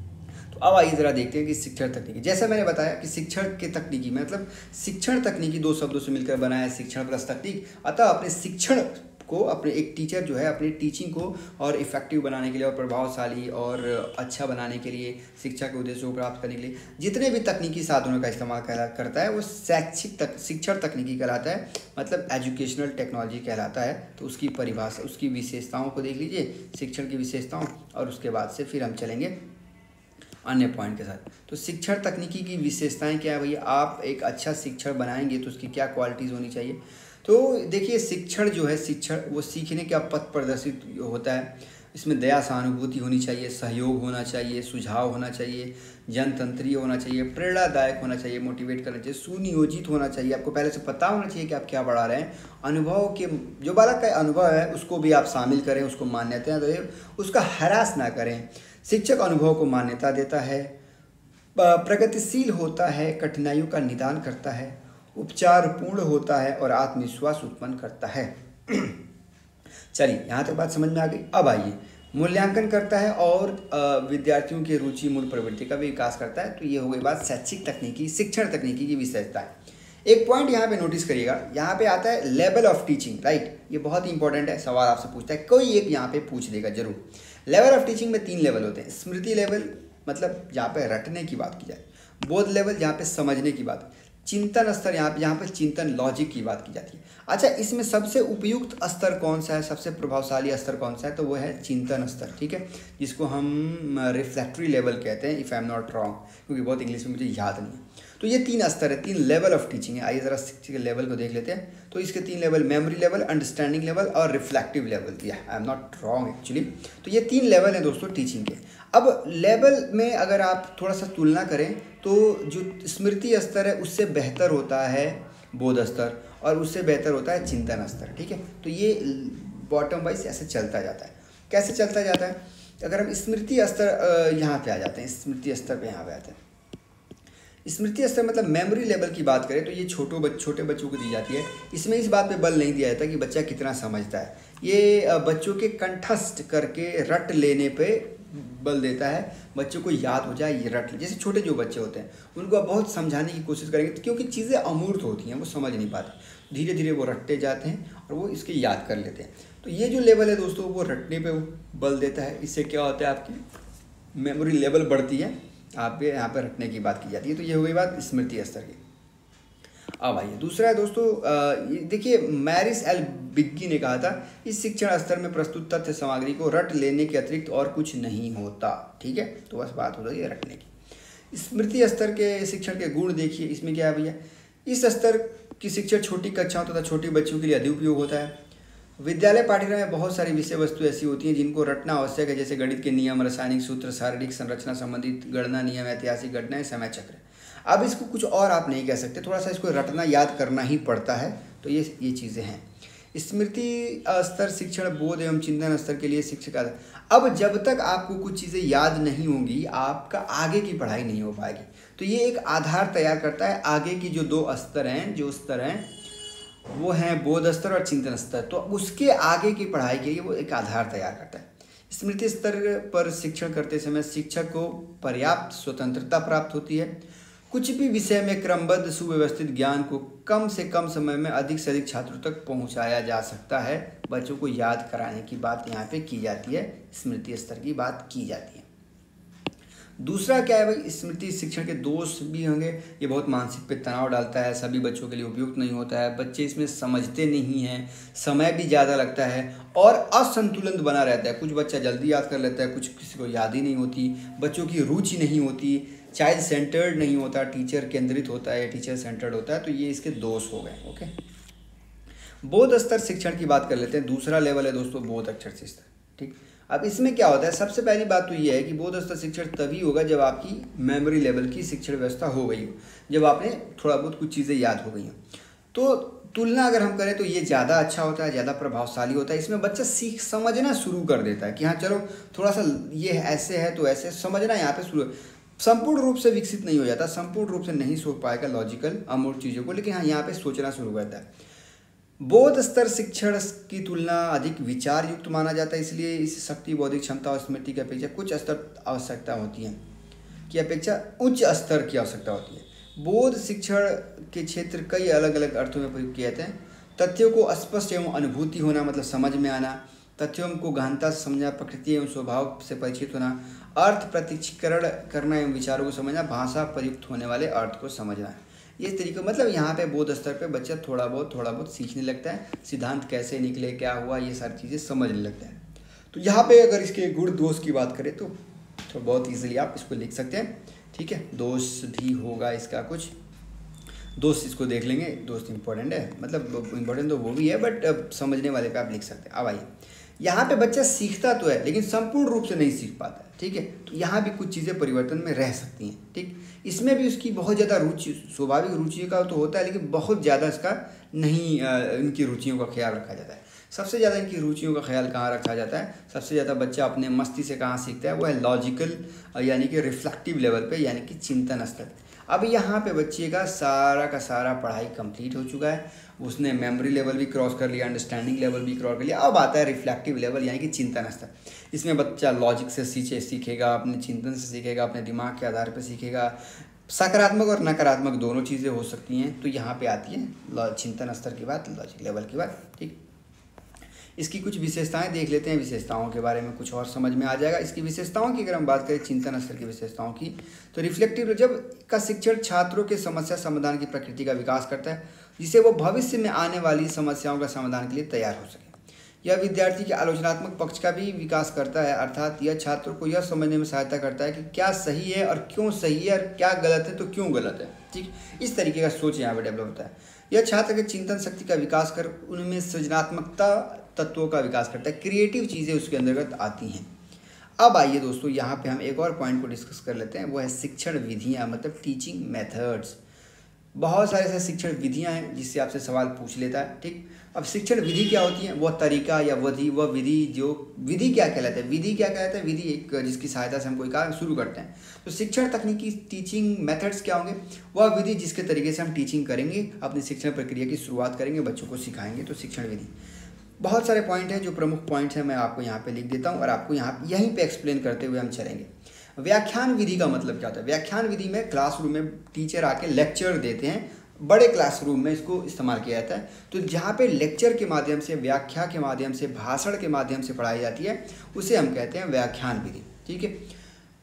तो अब आइए ज़रा देखते हैं कि शिक्षण तकनीकी, जैसा मैंने बताया कि शिक्षण के तकनीकी मतलब शिक्षण तकनीकी दो शब्दों से मिलकर बना है, शिक्षण प्लस तकनीक। अतः अपने शिक्षण को, अपने एक टीचर जो है अपनी टीचिंग को और इफेक्टिव बनाने के लिए और प्रभावशाली और अच्छा बनाने के लिए, शिक्षा के उद्देश्यों को प्राप्त करने के लिए जितने भी तकनीकी साधनों का इस्तेमाल करता है वो शैक्षिक तक शिक्षण तकनीकी कहलाता है, मतलब एजुकेशनल टेक्नोलॉजी कहलाता है। तो उसकी परिभाषा, उसकी विशेषताओं को देख लीजिए, शिक्षण की विशेषताओं, और उसके बाद से फिर हम चलेंगे अन्य पॉइंट के साथ। तो शिक्षण तकनीकी की विशेषताएं क्या है भैया? आप एक अच्छा शिक्षण बनाएंगे तो उसकी क्या क्वालिटीज़ होनी चाहिए? तो देखिए, शिक्षण जो है, शिक्षण वो सीखने का पथ प्रदर्शित होता है। इसमें दया सहानुभूति होनी चाहिए, सहयोग होना चाहिए, सुझाव होना चाहिए, जनतंत्रीय होना चाहिए, प्रेरणादायक होना चाहिए, मोटिवेट करना चाहिए, सुनियोजित होना चाहिए। आपको पहले से पता होना चाहिए कि आप क्या पढ़ा रहे हैं। अनुभव के, जो बालक का अनुभव है उसको भी आप शामिल करें, उसको मान्यता दें, उसका हरास ना करें। शिक्षक अनुभव को मान्यता देता है, प्रगतिशील होता है, कठिनाइयों का निदान करता है, उपचार पूर्ण होता है और आत्मविश्वास उत्पन्न करता है। चलिए, यहाँ तक बात समझ में आ गई। अब आइए, मूल्यांकन करता है और विद्यार्थियों की रुचि मूल प्रवृत्ति का भी विकास करता है। तो ये हो गई बात शैक्षिक तकनीकी, शिक्षण तकनीकी की विशेषता है। एक पॉइंट यहाँ पे नोटिस करिएगा, यहाँ पे आता है लेवल ऑफ टीचिंग, राइट। ये बहुत इंपॉर्टेंट है, सवाल आपसे पूछता है, कोई एक यहाँ पे पूछ देगा जरूर। लेवल ऑफ टीचिंग में तीन लेवल होते हैं। स्मृति लेवल, मतलब जहाँ पे रटने की बात की जाए, बोध लेवल जहाँ पे समझने की बात, चिंतन स्तर यहाँ पे जहाँ पे चिंतन लॉजिक की बात की जाती है। अच्छा, इसमें सबसे उपयुक्त स्तर कौन सा है, सबसे प्रभावशाली स्तर कौन सा है? तो वो है चिंतन स्तर, ठीक है, जिसको हम रिफ्लेक्टरी लेवल कहते हैं, if I am not wrong, क्योंकि बहुत इंग्लिश में मुझे याद नहीं है। तो ये तीन स्तर है, तीन लेवल ऑफ टीचिंग है। आइए ज़रा शिक्षा के लेवल को देख लेते हैं। तो इसके तीन level, memory level, understanding level और रिफ्लेक्टिव लेवल। या I am not wrong actually. तो ये तीन लेवल हैं दोस्तों टीचिंग के। अब लेवल में अगर आप थोड़ा सा तुलना करें तो जो स्मृति स्तर है उससे बेहतर होता है बोध स्तर, और उससे बेहतर होता है चिंतन स्तर, ठीक है। तो ये बॉटम वाइज ऐसे चलता जाता है। कैसे चलता जाता है? अगर हम स्मृति स्तर यहाँ पे आ जाते हैं, स्मृति स्तर पे यहाँ पे आते हैं। स्मृति स्तर मतलब मेमोरी लेवल की बात करें तो ये छोटो बच, छोटे बच्चों को दी जाती है। इसमें इस बात पे बल नहीं दिया जाता कि बच्चा कितना समझता है, ये बच्चों के कंठस्थ करके रट लेने पे बल देता है। बच्चों को याद हो जाए, ये रट ले। जैसे छोटे जो बच्चे होते हैं उनको आप बहुत समझाने की कोशिश करेंगे, तो क्योंकि चीज़ें अमूर्त होती हैं, वो समझ नहीं पाते, धीरे धीरे वो रटते जाते हैं और वो इसके याद कर लेते हैं। तो ये जो लेवल है दोस्तों, वो रटने पे बल देता है। इससे क्या होता है, आपकी मेमोरी लेवल बढ़ती है, आप यहाँ पर रटने की बात की जाती है। तो ये हो गई बात स्मृति स्तर की। अब आइए दूसरा है दोस्तों, देखिए मैरिस एल बिग्गी ने कहा था इस शिक्षण स्तर में प्रस्तुत तथ्य सामग्री को रट लेने के अतिरिक्त और कुछ नहीं होता। ठीक है, तो बस बात हो रही है रटने की। स्मृति स्तर के शिक्षण के गुण देखिए, इसमें क्या है भैया, इस स्तर की शिक्षण छोटी कक्षाओं तथा तो छोटे बच्चों के लिए अधिक उपयोग होता है। विद्यालय पाठ्यक्रम में बहुत सारी विषय वस्तु ऐसी होती हैं जिनको रटना आवश्यक है, जैसे गणित के नियम, रासायनिक सूत्र, शारीरिक संरचना संबंधित गणना नियम, ऐतिहासिक घटनाएं, समय चक्र। अब इसको कुछ और आप नहीं कह सकते, थोड़ा सा इसको रटना याद करना ही पड़ता है। तो ये ये चीज़ें हैं। स्मृति स्तर शिक्षण बोध एवं चिंतन स्तर के लिए शिक्षक। अब जब तक आपको कुछ चीज़ें याद नहीं होंगी आपका आगे की पढ़ाई नहीं हो पाएगी। तो ये एक आधार तैयार करता है। आगे की जो दो स्तर हैं जो स्तर हैं वो हैं बोध स्तर और चिंतन स्तर। तो उसके आगे की पढ़ाई के लिए वो एक आधार तैयार करता है। स्मृति स्तर पर शिक्षण करते समय शिक्षक को पर्याप्त स्वतंत्रता प्राप्त होती है। कुछ भी विषय में क्रमबद्ध सुव्यवस्थित ज्ञान को कम से कम समय में अधिक से अधिक छात्रों तक पहुंचाया जा सकता है। बच्चों को याद कराने की बात यहाँ पे की जाती है, स्मृति स्तर की बात की जाती है। दूसरा क्या है भाई, स्मृति शिक्षण के दोष भी होंगे। ये बहुत मानसिक पे तनाव डालता है, सभी बच्चों के लिए उपयुक्त नहीं होता है, बच्चे इसमें समझते नहीं हैं, समय भी ज़्यादा लगता है और असंतुलन बना रहता है। कुछ बच्चा जल्दी याद कर लेता है, कुछ किसी को याद ही नहीं होती, बच्चों की रुचि नहीं होती, चाइल्ड सेंटर्ड नहीं होता, टीचर केंद्रित होता है, टीचर सेंटर्ड होता है। तो ये इसके दोष हो गए। ओके, बोध स्तर शिक्षण की बात कर लेते हैं। दूसरा लेवल है दोस्तों बोध अक्षर स्तर। ठीक, अब इसमें क्या होता है, सबसे पहली बात तो ये है कि बोध स्तर शिक्षण तभी होगा जब आपकी मेमोरी लेवल की शिक्षण व्यवस्था हो गई हो, जब आपने थोड़ा बहुत कुछ चीज़ें याद हो गई हो। तो तुलना अगर हम करें तो ये ज़्यादा अच्छा होता है, ज़्यादा प्रभावशाली होता है। इसमें बच्चा सीख समझना शुरू कर देता है कि हाँ चलो थोड़ा सा ये ऐसे है तो ऐसे समझना यहाँ पे शुरू। संपूर्ण रूप से विकसित नहीं हो जाता, संपूर्ण रूप से नहीं सोच पाएगा लॉजिकल अमूर्त चीज़ों को, लेकिन हाँ यहाँ पे सोचना शुरू करता है। बोध स्तर शिक्षण की तुलना अधिक विचार युक्त माना जाता है, इसलिए इस शक्ति, बौद्धिक क्षमता और स्मृति की अपेक्षा कुछ स्तर आवश्यकता होती है की अपेक्षा उच्च स्तर की आवश्यकता होती है। बोध शिक्षण के क्षेत्र कई अलग अलग अर्थों में प्रयोग किए जाते हैं। तथ्यों को स्पष्ट एवं अनुभूति होना, मतलब समझ में आना, तथ्यों को गहनता से समझना, प्रकृति एवं स्वभाव से परिचित होना, अर्थ प्रत्यक्षीकरण करना एवं विचारों को समझना, भाषा प्रयुक्त होने वाले अर्थ को समझना। ये तरीका, मतलब यहाँ पे बोध स्तर पे बच्चा थोड़ा बहुत थोड़ा बहुत सीखने लगता है, सिद्धांत कैसे निकले, क्या हुआ, ये सारी चीज़ें समझने लगता है। तो यहाँ पे अगर इसके गुण दोष की बात करें तो, तो बहुत ईजिली आप इसको लिख सकते हैं। ठीक है, दोष भी होगा इसका कुछ, दोस्त इसको देख लेंगे। दोस्त इंपॉर्टेंट है, मतलब इंपॉर्टेंट तो वो भी है, बट समझने वाले पे आप लिख सकते हैं। अब आइए, यहाँ पे बच्चा सीखता तो है लेकिन संपूर्ण रूप से नहीं सीख पाता है। ठीक है, तो यहाँ भी कुछ चीज़ें परिवर्तन में रह सकती हैं। ठीक, इसमें भी उसकी बहुत ज़्यादा रुचि, स्वाभाविक रुचि का तो होता है लेकिन बहुत ज़्यादा इसका नहीं, इनकी रुचियों का ख्याल रखा जाता है। सबसे ज़्यादा इनकी रुचियों का ख्याल कहाँ रखा जाता है, सबसे ज़्यादा बच्चा अपने मस्ती से कहाँ सीखता है, वो है लॉजिकल यानी कि रिफ्लेक्टिव लेवल पे, यानी कि चिंतन स्तर। अब यहाँ पे बच्चे का सारा का सारा पढ़ाई कंप्लीट हो चुका है, उसने मेमोरी लेवल भी क्रॉस कर लिया, अंडरस्टैंडिंग लेवल भी क्रॉस कर लिया। अब आता है रिफ्लेक्टिव लेवल यानी कि चिंतन स्तर। इसमें बच्चा लॉजिक से सीखे सीखेगा, अपने चिंतन से सीखेगा, अपने दिमाग के आधार पर सीखेगा। सकारात्मक और नकारात्मक दोनों चीज़ें हो सकती हैं। तो यहाँ पे आती है चिंतन स्तर की बात, लॉजिक लेवल की बात। ठीक, इसकी कुछ विशेषताएं देख लेते हैं, विशेषताओं के बारे में कुछ और समझ में आ जाएगा। इसकी विशेषताओं की अगर हम बात करें चिंतन स्तर की विशेषताओं की, तो रिफ्लेक्टिव जब का शिक्षण छात्रों के समस्या समाधान की प्रकृति का विकास करता है, जिससे वो भविष्य में आने वाली समस्याओं का समाधान के लिए तैयार हो सके। यह विद्यार्थी के आलोचनात्मक पक्ष का भी विकास करता है, अर्थात यह छात्रों को यह समझने में सहायता करता है कि क्या सही है और क्यों सही है, और क्या गलत है तो क्यों गलत है। ठीक, इस तरीके का सोच यहाँ पर डेवलप होता है। यह छात्र के चिंतन शक्ति का विकास कर उनमें सृजनात्मकता तत्वों का विकास करता है, क्रिएटिव चीज़ें उसके अंतर्गत आती हैं। अब आइए दोस्तों, यहाँ पे हम एक और पॉइंट को डिस्कस कर लेते हैं, वो है शिक्षण विधियाँ, मतलब टीचिंग मेथड्स। बहुत सारे ऐसे शिक्षण विधियाँ हैं जिससे आपसे सवाल पूछ लेता है। ठीक, अब शिक्षण विधि क्या होती है, वह तरीका या विधि, वह विधि जो विधि क्या कहलाता है, विधि क्या कहलाता है, विधि एक जिसकी सहायता से हम कोई काम शुरू करते हैं। तो शिक्षण तकनीकी टीचिंग मेथड्स क्या होंगे, वह विधि जिसके तरीके से हम टीचिंग करेंगे, अपनी शिक्षण प्रक्रिया की शुरुआत करेंगे, बच्चों को सिखाएंगे। तो शिक्षण विधि बहुत सारे पॉइंट हैं, जो प्रमुख पॉइंट्स हैं मैं आपको यहाँ पे लिख देता हूँ और आपको यहाँ यहीं पे एक्सप्लेन करते हुए हम चलेंगे। व्याख्यान विधि का मतलब क्या होता है, व्याख्यान विधि में क्लासरूम में टीचर आके लेक्चर देते हैं, बड़े क्लासरूम में इसको इस्तेमाल किया जाता है। तो जहाँ पे लेक्चर के माध्यम से, व्याख्या के माध्यम से, भाषण के माध्यम से पढ़ाई जाती है, उसे हम कहते हैं व्याख्यान विधि। ठीक है,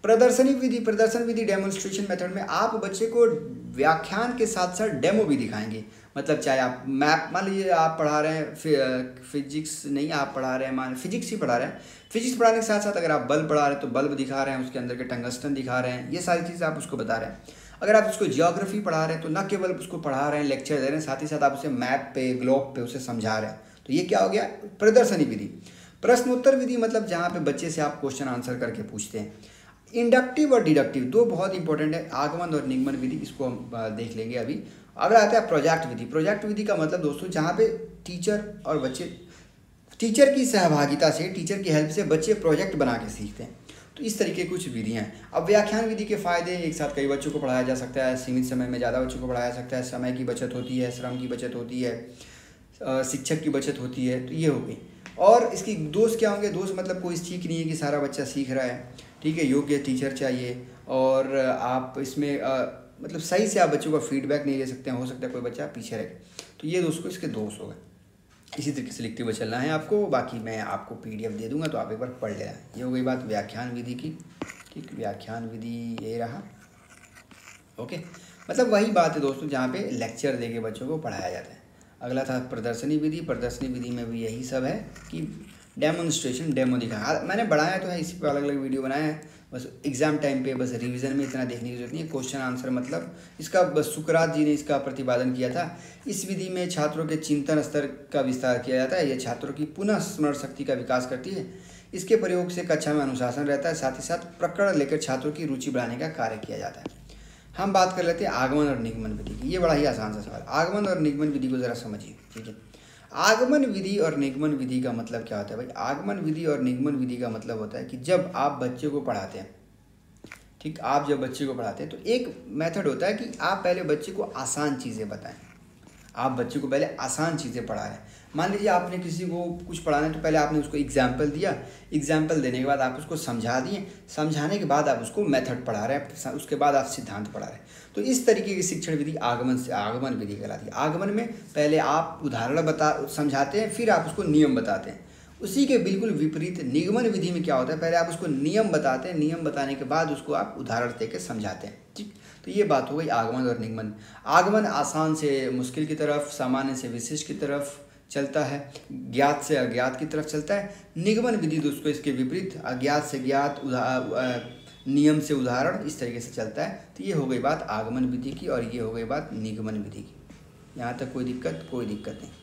प्रदर्शनी विधि प्रदर्शन विधि डेमोन्स्ट्रेशन मेथड में आप बच्चे को व्याख्यान के साथ साथ डेमो भी दिखाएंगे। मतलब चाहे आप मैप, मान लीजिए आप पढ़ा रहे हैं फिजिक्स नहीं, आप पढ़ा रहे हैं मान फिजिक्स ही पढ़ा रहे हैं, फिजिक्स पढ़ाने के साथ साथ अगर आप बल्ब पढ़ा रहे हैं तो बल्ब दिखा रहे हैं, उसके अंदर के टंगस्टन दिखा रहे हैं, ये सारी चीज़ें आप उसको बता रहे हैं। अगर आप उसको जियोग्राफी पढ़ा रहे हैं तो न केवल उसको पढ़ा रहे हैं, लेक्चर दे रहे हैं, साथ ही साथ आप उसे मैप पे, ग्लोब पे उसे समझा रहे हैं। तो ये क्या हो गया, प्रदर्शनी विधि। प्रश्नोत्तर विधि मतलब जहाँ पे बच्चे से आप क्वेश्चन आंसर करके पूछते हैं। इंडक्टिव और डिडक्टिव दो बहुत इंपॉर्टेंट है, आगमन और निगमन विधि, इसको हम देख लेंगे अभी। अगर आता है प्रोजेक्ट विधि। प्रोजेक्ट विधि का मतलब दोस्तों जहाँ पे टीचर और बच्चे, टीचर की सहभागिता से, टीचर की हेल्प से बच्चे प्रोजेक्ट बना के सीखते हैं। तो इस तरीके कुछ विधियाँ हैं। अब व्याख्यान विधि के फायदे, एक साथ कई बच्चों को पढ़ाया जा सकता है, सीमित समय में ज़्यादा बच्चों को पढ़ाया जा सकता है, समय की बचत होती है, श्रम की बचत होती है, शिक्षक की बचत होती है। तो ये हो गई। और इसकी दोष क्या होंगे, दोष मतलब कोई ठीक नहीं है कि सारा बच्चा सीख रहा है, ठीक है, योग्य टीचर चाहिए, और आप इसमें आ, मतलब सही से आप बच्चों का फीडबैक नहीं ले सकते हैं, हो सकता है कोई बच्चा पीछे रहे। तो ये दोस्तों इसके दोष हो गए। इसी तरीके से लिखते हुए चलना है आपको, बाकी मैं आपको पीडीएफ दे दूंगा तो आप एक बार पढ़ लेना। ये हो गई बात व्याख्यान विधि की, ठीक, व्याख्यान विधि ये रहा, ओके। मतलब वही बात है दोस्तों जहाँ पे लेक्चर देके बच्चों को पढ़ाया जाता है। अगला था प्रदर्शनी विधि। प्रदर्शनी विधि में भी यही सब है कि डेमोन्स्ट्रेशन, डेमो दिखाया। मैंने बढ़ाया तो है, इसी पे अलग अलग वीडियो बनाया है, बस एग्जाम टाइम पे, बस रिवीजन में इतना देखने की जरूरत नहीं है। क्वेश्चन आंसर मतलब इसका बस सुकरात जी ने इसका प्रतिपादन किया था। इस विधि में छात्रों के चिंतन स्तर का विस्तार किया जाता है। यह छात्रों की पुनः स्मरण शक्ति का विकास करती है। इसके प्रयोग से कक्षा में अनुशासन रहता है, साथ ही साथ प्रकरण लेकर छात्रों की रुचि बढ़ाने का कार्य किया जाता है। हम बात कर लेते हैं आगमन और निगमन विधि की। ये बड़ा ही आसान सा सवाल। आगमन और निगमन विधि को ज़रा समझिए, ठीक है। आगमन विधि और निगमन विधि का मतलब क्या होता है भाई? आगमन विधि और निगमन विधि का मतलब होता है कि जब आप बच्चे को पढ़ाते हैं, ठीक, आप जब बच्चे को पढ़ाते हैं तो एक मेथड होता है कि आप पहले बच्चे को आसान चीज़ें बताएं। आप बच्चे को पहले आसान चीज़ें पढ़ा रहे हैं। मान लीजिए आपने किसी को कुछ पढ़ाना है तो पहले आपने उसको एग्जाम्पल दिया, एग्जाम्पल देने के बाद आप उसको समझा दिए, समझाने के बाद आप उसको मेथड पढ़ा रहे हैं, उसके बाद आप सिद्धांत पढ़ा रहे हैं। तो इस तरीके की शिक्षण विधि आगमन से आगमन विधि कहलाती है। आगमन में पहले आप उदाहरण बता समझाते हैं, फिर आप उसको नियम बताते हैं। उसी के बिल्कुल विपरीत निगमन विधि में क्या होता है, पहले आप उसको नियम बताते हैं, नियम बताने के बाद उसको आप उदाहरण देकर समझाते हैं, ठीक। तो ये बात हो गई आगमन और निगमन। आगमन आसान से मुश्किल की तरफ, सामान्य से विशिष्ट की तरफ चलता है, ज्ञात से अज्ञात की तरफ चलता है। निगमन विधि दोस्तों इसके विपरीत, अज्ञात से ज्ञात, नियम से उदाहरण, इस तरीके से चलता है। तो ये हो गई बात आगमन विधि की, और ये हो गई बात निगमन विधि की। यहाँ तक कोई दिक्कत कोई दिक्कत नहीं।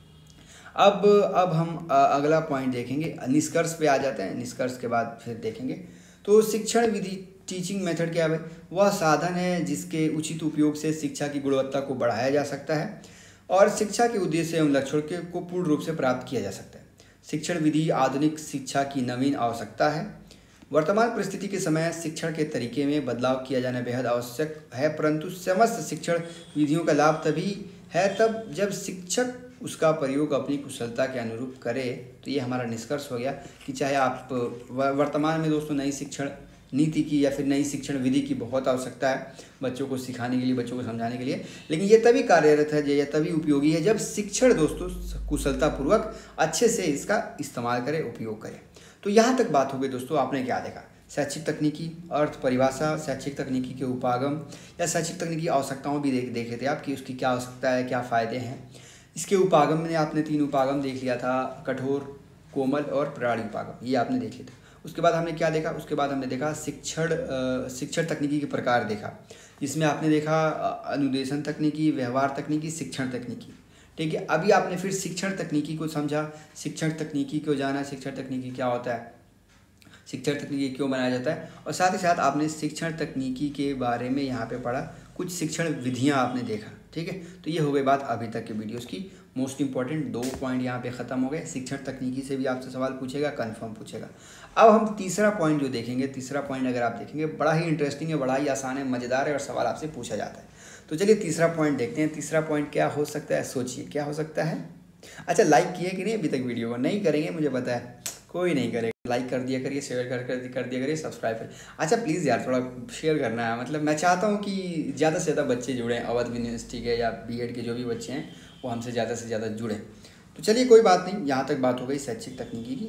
अब अब हम अगला पॉइंट देखेंगे, निष्कर्ष पे आ जाते हैं। निष्कर्ष के बाद फिर देखेंगे। तो शिक्षण विधि, टीचिंग मेथड क्या है? वह साधन है जिसके उचित उपयोग से शिक्षा की गुणवत्ता को बढ़ाया जा सकता है और शिक्षा के उद्देश्य एवं लक्ष्यों के को पूर्ण रूप से प्राप्त किया जा सकता है। शिक्षण विधि आधुनिक शिक्षा की नवीन आवश्यकता है। वर्तमान परिस्थिति के समय शिक्षण के तरीके में बदलाव किया जाना बेहद आवश्यक है, परंतु समस्त शिक्षण विधियों का लाभ तभी है तब जब शिक्षक उसका प्रयोग अपनी कुशलता के अनुरूप करे। तो ये हमारा निष्कर्ष हो गया कि चाहे आप वर्तमान में दोस्तों नई शिक्षण नीति की या फिर नई शिक्षण विधि की बहुत आवश्यकता है बच्चों को सिखाने के लिए, बच्चों को समझाने के लिए, लेकिन ये तभी कार्यरत है, ये तभी उपयोगी है जब शिक्षण दोस्तों कुशलतापूर्वक अच्छे से इसका इस्तेमाल करे, उपयोग करे। तो यहाँ तक बात हो गई दोस्तों। आपने क्या देखा? शैक्षिक तकनीकी अर्थ परिभाषा, शैक्षिक तकनीकी के उपागम या शैक्षिक तकनीकी आवश्यकताओं भी देख देखे थे आप कि उसकी क्या आवश्यकता है, क्या फ़ायदे हैं। इसके उपागम में आपने तीन उपागम देख लिया था, कठोर, कोमल और प्रणाली उपागम, ये आपने देख लिया था। उसके बाद हमने क्या देखा? उसके बाद हमने देखा शिक्षण शिक्षण तकनीकी के प्रकार देखा, जिसमें आपने देखा अनुदेशन तकनीकी, व्यवहार तकनीकी, शिक्षण तकनीकी, ठीक है। अभी आपने फिर शिक्षण तकनीकी को समझा, शिक्षण तकनीकी को जाना, शिक्षण तकनीकी क्या होता है, शिक्षण तकनीकी क्यों बनाया जाता है, और साथ ही साथ आपने शिक्षण तकनीकी के बारे में यहाँ पे पढ़ा, कुछ शिक्षण विधियाँ आपने देखा, ठीक है। तो ये हो गई बात अभी तक के वीडियोस की। मोस्ट इंपॉर्टेंट दो पॉइंट यहाँ पे ख़त्म हो गए। शिक्षण तकनीकी से भी आपसे सवाल पूछेगा, कंफर्म पूछेगा। अब हम तीसरा पॉइंट जो देखेंगे, तीसरा पॉइंट अगर आप देखेंगे बड़ा ही इंटरेस्टिंग है, बड़ा ही आसान है, मज़ेदार है और सवाल आपसे पूछा जाता है। तो चलिए तीसरा पॉइंट देखते हैं। तीसरा पॉइंट क्या हो सकता है? सोचिए क्या हो सकता है। अच्छा, लाइक किए कि नहीं अभी तक वीडियो को? नहीं करेंगे मुझे पता है, कोई नहीं करेगा। लाइक कर दिया करिए, शेयर कर कर कर दिया करिए, सब्सक्राइब करिए। अच्छा प्लीज़ यार थोड़ा शेयर करना है, मतलब मैं चाहता हूँ कि ज़्यादा से ज़्यादा बच्चे जुड़ें, अवध यूनिवर्सिटी के या बीएड के जो भी बच्चे हैं वो हमसे ज़्यादा से ज़्यादा जुड़ें। तो चलिए कोई बात नहीं, यहाँ तक बात हो गई शैक्षिक तकनीकी की।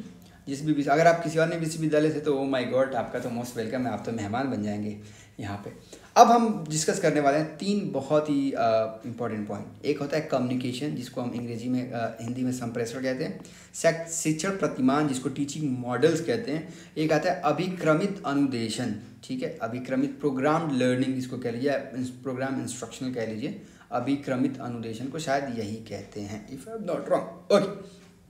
जिस भी अगर आप किसी अन्य विश्वविद्यालय से तो ओ माय गॉड, आपका तो मोस्ट वेलकम है, आप तो मेहमान बन जाएंगे यहाँ पे। अब हम डिस्कस करने वाले हैं तीन बहुत ही इंपॉर्टेंट पॉइंट। एक होता है कम्युनिकेशन, जिसको हम अंग्रेजी में uh, हिंदी में संप्रेषण कहते हैं। शिक्षण प्रतिमान, जिसको टीचिंग मॉडल्स कहते हैं। एक आता है अभिक्रमित अनुदेशन, ठीक है, अभिक्रमित प्रोग्राम लर्निंग जिसको कह लीजिए, प्रोग्राम इंस्ट्रक्शनल कह लीजिए, अभिक्रमित अनुदेशन को शायद यही कहते हैं, if I am not wrong. Okay,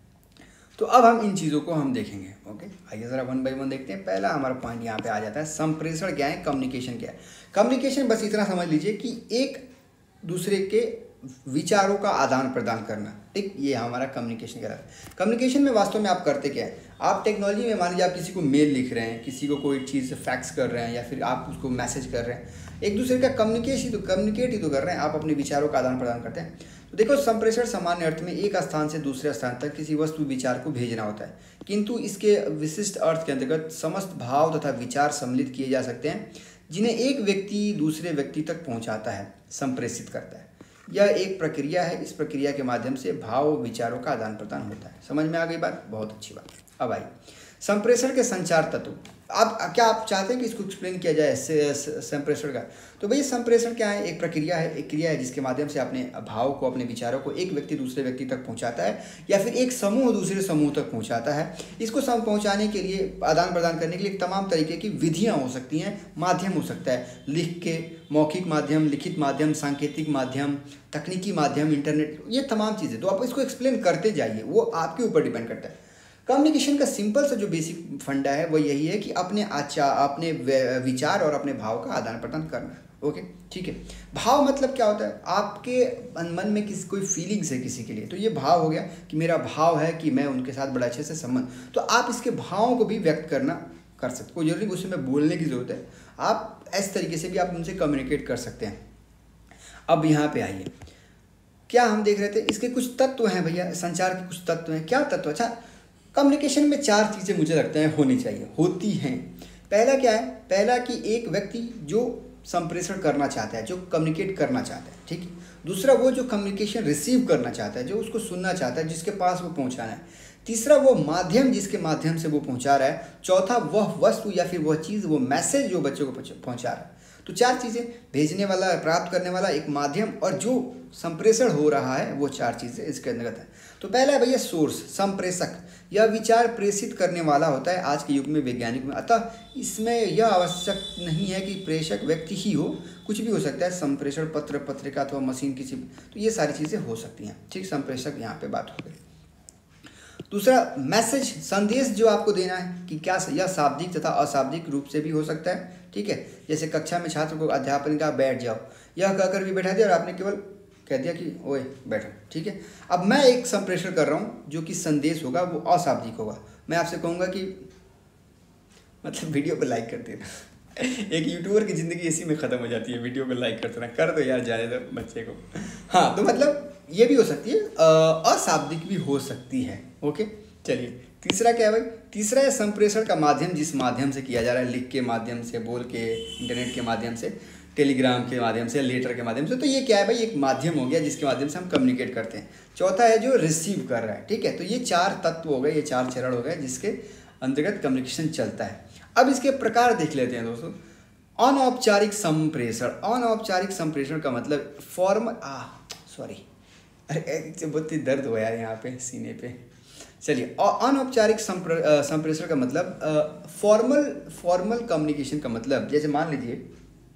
तो अब हम इन चीज़ों को हम देखेंगे। ओके, आइए ज़रा वन बाय वन देखते हैं। पहला हमारा पॉइंट यहाँ पे आ जाता है, संप्रेषण क्या है, कम्युनिकेशन क्या है। कम्युनिकेशन बस इतना समझ लीजिए कि एक दूसरे के विचारों का आदान प्रदान करना, ठीक, ये हमारा कम्युनिकेशन कहलाता है। कम्युनिकेशन में वास्तव में आप करते क्या है, आप टेक्नोलॉजी में मान लीजिए आप किसी को मेल लिख रहे हैं, किसी को कोई चीज़ फैक्स कर रहे हैं, या फिर आप उसको मैसेज कर रहे हैं, एक दूसरे का कम्युनिकेशन तो कम्युनिकेट ही तो कर रहे हैं, आप अपने विचारों का आदान प्रदान करते हैं। तो देखो, संप्रेषण सामान्य अर्थ में एक स्थान से दूसरे स्थान तक किसी वस्तु विचार को भेजना होता है, किंतु इसके विशिष्ट अर्थ के अंतर्गत समस्त भाव तथा विचार सम्मिलित किए जा सकते हैं, जिन्हें एक व्यक्ति दूसरे व्यक्ति तक पहुंचाता है, संप्रेषित करता है। यह एक प्रक्रिया है, इस प्रक्रिया के माध्यम से भाव विचारों का आदान प्रदान होता है। समझ में आ गई बात, बहुत अच्छी बात। अब आई संप्रेषण के संचार तत्व। अब क्या आप चाहते हैं कि इसको एक्सप्लेन किया जाए संप्रेषण का? तो भैया संप्रेषण क्या है, एक प्रक्रिया है, एक क्रिया है जिसके माध्यम से अपने भाव को, अपने विचारों को एक व्यक्ति दूसरे व्यक्ति तक पहुंचाता है, या फिर एक समूह दूसरे समूह तक पहुंचाता है। इसको सम पहुंचाने के लिए, आदान प्रदान करने के लिए तमाम तरीके की विधियां हो सकती हैं, माध्यम हो सकता है, लिख के, मौखिक माध्यम, लिखित माध्यम, सांकेतिक माध्यम, तकनीकी माध्यम, इंटरनेट, ये तमाम चीज़ें। तो आप इसको एक्सप्लेन करते जाइए, वो आपके ऊपर डिपेंड करता है। कम्युनिकेशन का सिंपल सा जो बेसिक फंडा है वो यही है कि अपने आचार, अपने विचार और अपने भाव का आदान प्रदान करना। ओके, ठीक है। भाव मतलब क्या होता है, आपके मन में किसी कोई फीलिंग्स है किसी के लिए, तो ये भाव हो गया कि मेरा भाव है कि मैं उनके साथ बड़ा अच्छे से संबंध, तो आप इसके भावों को भी व्यक्त करना कर सकते, कोई जरूरी उसमें बोलने की ज़रूरत है, आप इस तरीके से भी आप उनसे कम्युनिकेट कर सकते हैं। अब यहाँ पे आइए, क्या हम देख रहे थे, इसके कुछ तत्व हैं भैया, संचार के कुछ तत्व हैं। क्या तत्व? अच्छा, कम्युनिकेशन में चार चीज़ें मुझे लगता है होनी चाहिए, होती हैं। पहला क्या है, पहला कि एक व्यक्ति जो संप्रेषण करना चाहता है, जो कम्युनिकेट करना चाहता है, ठीक। दूसरा वो जो कम्युनिकेशन रिसीव करना चाहता है, जो उसको सुनना चाहता है, जिसके पास वो पहुंचाना है। तीसरा वो माध्यम जिसके माध्यम से वो पहुंचा रहा है। चौथा वह वस्तु या फिर वह चीज़, वो मैसेज जो बच्चों को पहुंचा रहा है। तो चार चीज़ें, भेजने वाला, प्राप्त करने वाला, एक माध्यम, और जो संप्रेषण हो रहा है, वो चार चीज़ें इसके अंतर्गत है। तो पहला है भैया सोर्स, संप्रेषक। यह विचार प्रेषित करने वाला होता है आज के युग में, वैज्ञानिक में। अतः इसमें यह आवश्यक नहीं है कि प्रेषक व्यक्ति ही हो, कुछ भी हो सकता है, संप्रेषण पत्र, पत्रिका अथवा मशीन किसी, तो ये सारी चीज़ें हो सकती हैं, ठीक। संप्रेषक यहाँ पे बात हो गई। दूसरा मैसेज, संदेश जो आपको देना है कि क्या, यह शाब्दिक तथा अशाब्दिक रूप से भी हो सकता है, ठीक है। जैसे कक्षा में छात्र को अध्यापन का बैठ जाओ, यह कहकर भी बैठा दिया और आपने केवल कह दिया कि ओए बैठो, ठीक है। अब मैं एक संप्रेषण कर रहा हूँ जो कि संदेश होगा, वो अशाब्दिक होगा। मैं आपसे कहूँगा कि मतलब वीडियो को लाइक कर देना। एक यूट्यूबर की ज़िंदगी इसी में ख़त्म हो जाती है, वीडियो को लाइक करते ना, कर दो यार, जाने दो बच्चे को। हाँ, तो मतलब ये भी हो सकती है, अशाब्दिक भी हो सकती है। ओके, चलिए तीसरा क्या है भाई, तीसरा है संप्रेषण का माध्यम, जिस माध्यम से किया जा रहा है, लिख के माध्यम से, बोल के, इंटरनेट के माध्यम से, टेलीग्राम के माध्यम से, लेटर के माध्यम से। तो ये क्या है भाई, एक माध्यम हो गया जिसके माध्यम से हम कम्युनिकेट करते हैं। चौथा है जो रिसीव कर रहा है, ठीक है। तो ये चार तत्व हो गए, ये चार चरण हो गए जिसके अंतर्गत कम्युनिकेशन चलता है। अब इसके प्रकार देख लेते हैं दोस्तों। अनौपचारिक संप्रेषण, अनौपचारिक संप्रेषण का मतलब फॉर्मल, आ सॉरी अरे बहुत ही दर्द हुआ यार यहाँ पे सीने पे। चलिए, अनौपचारिक संप्रेषण का मतलब फॉर्मल, फॉर्मल कम्युनिकेशन का मतलब, जैसे मान लीजिए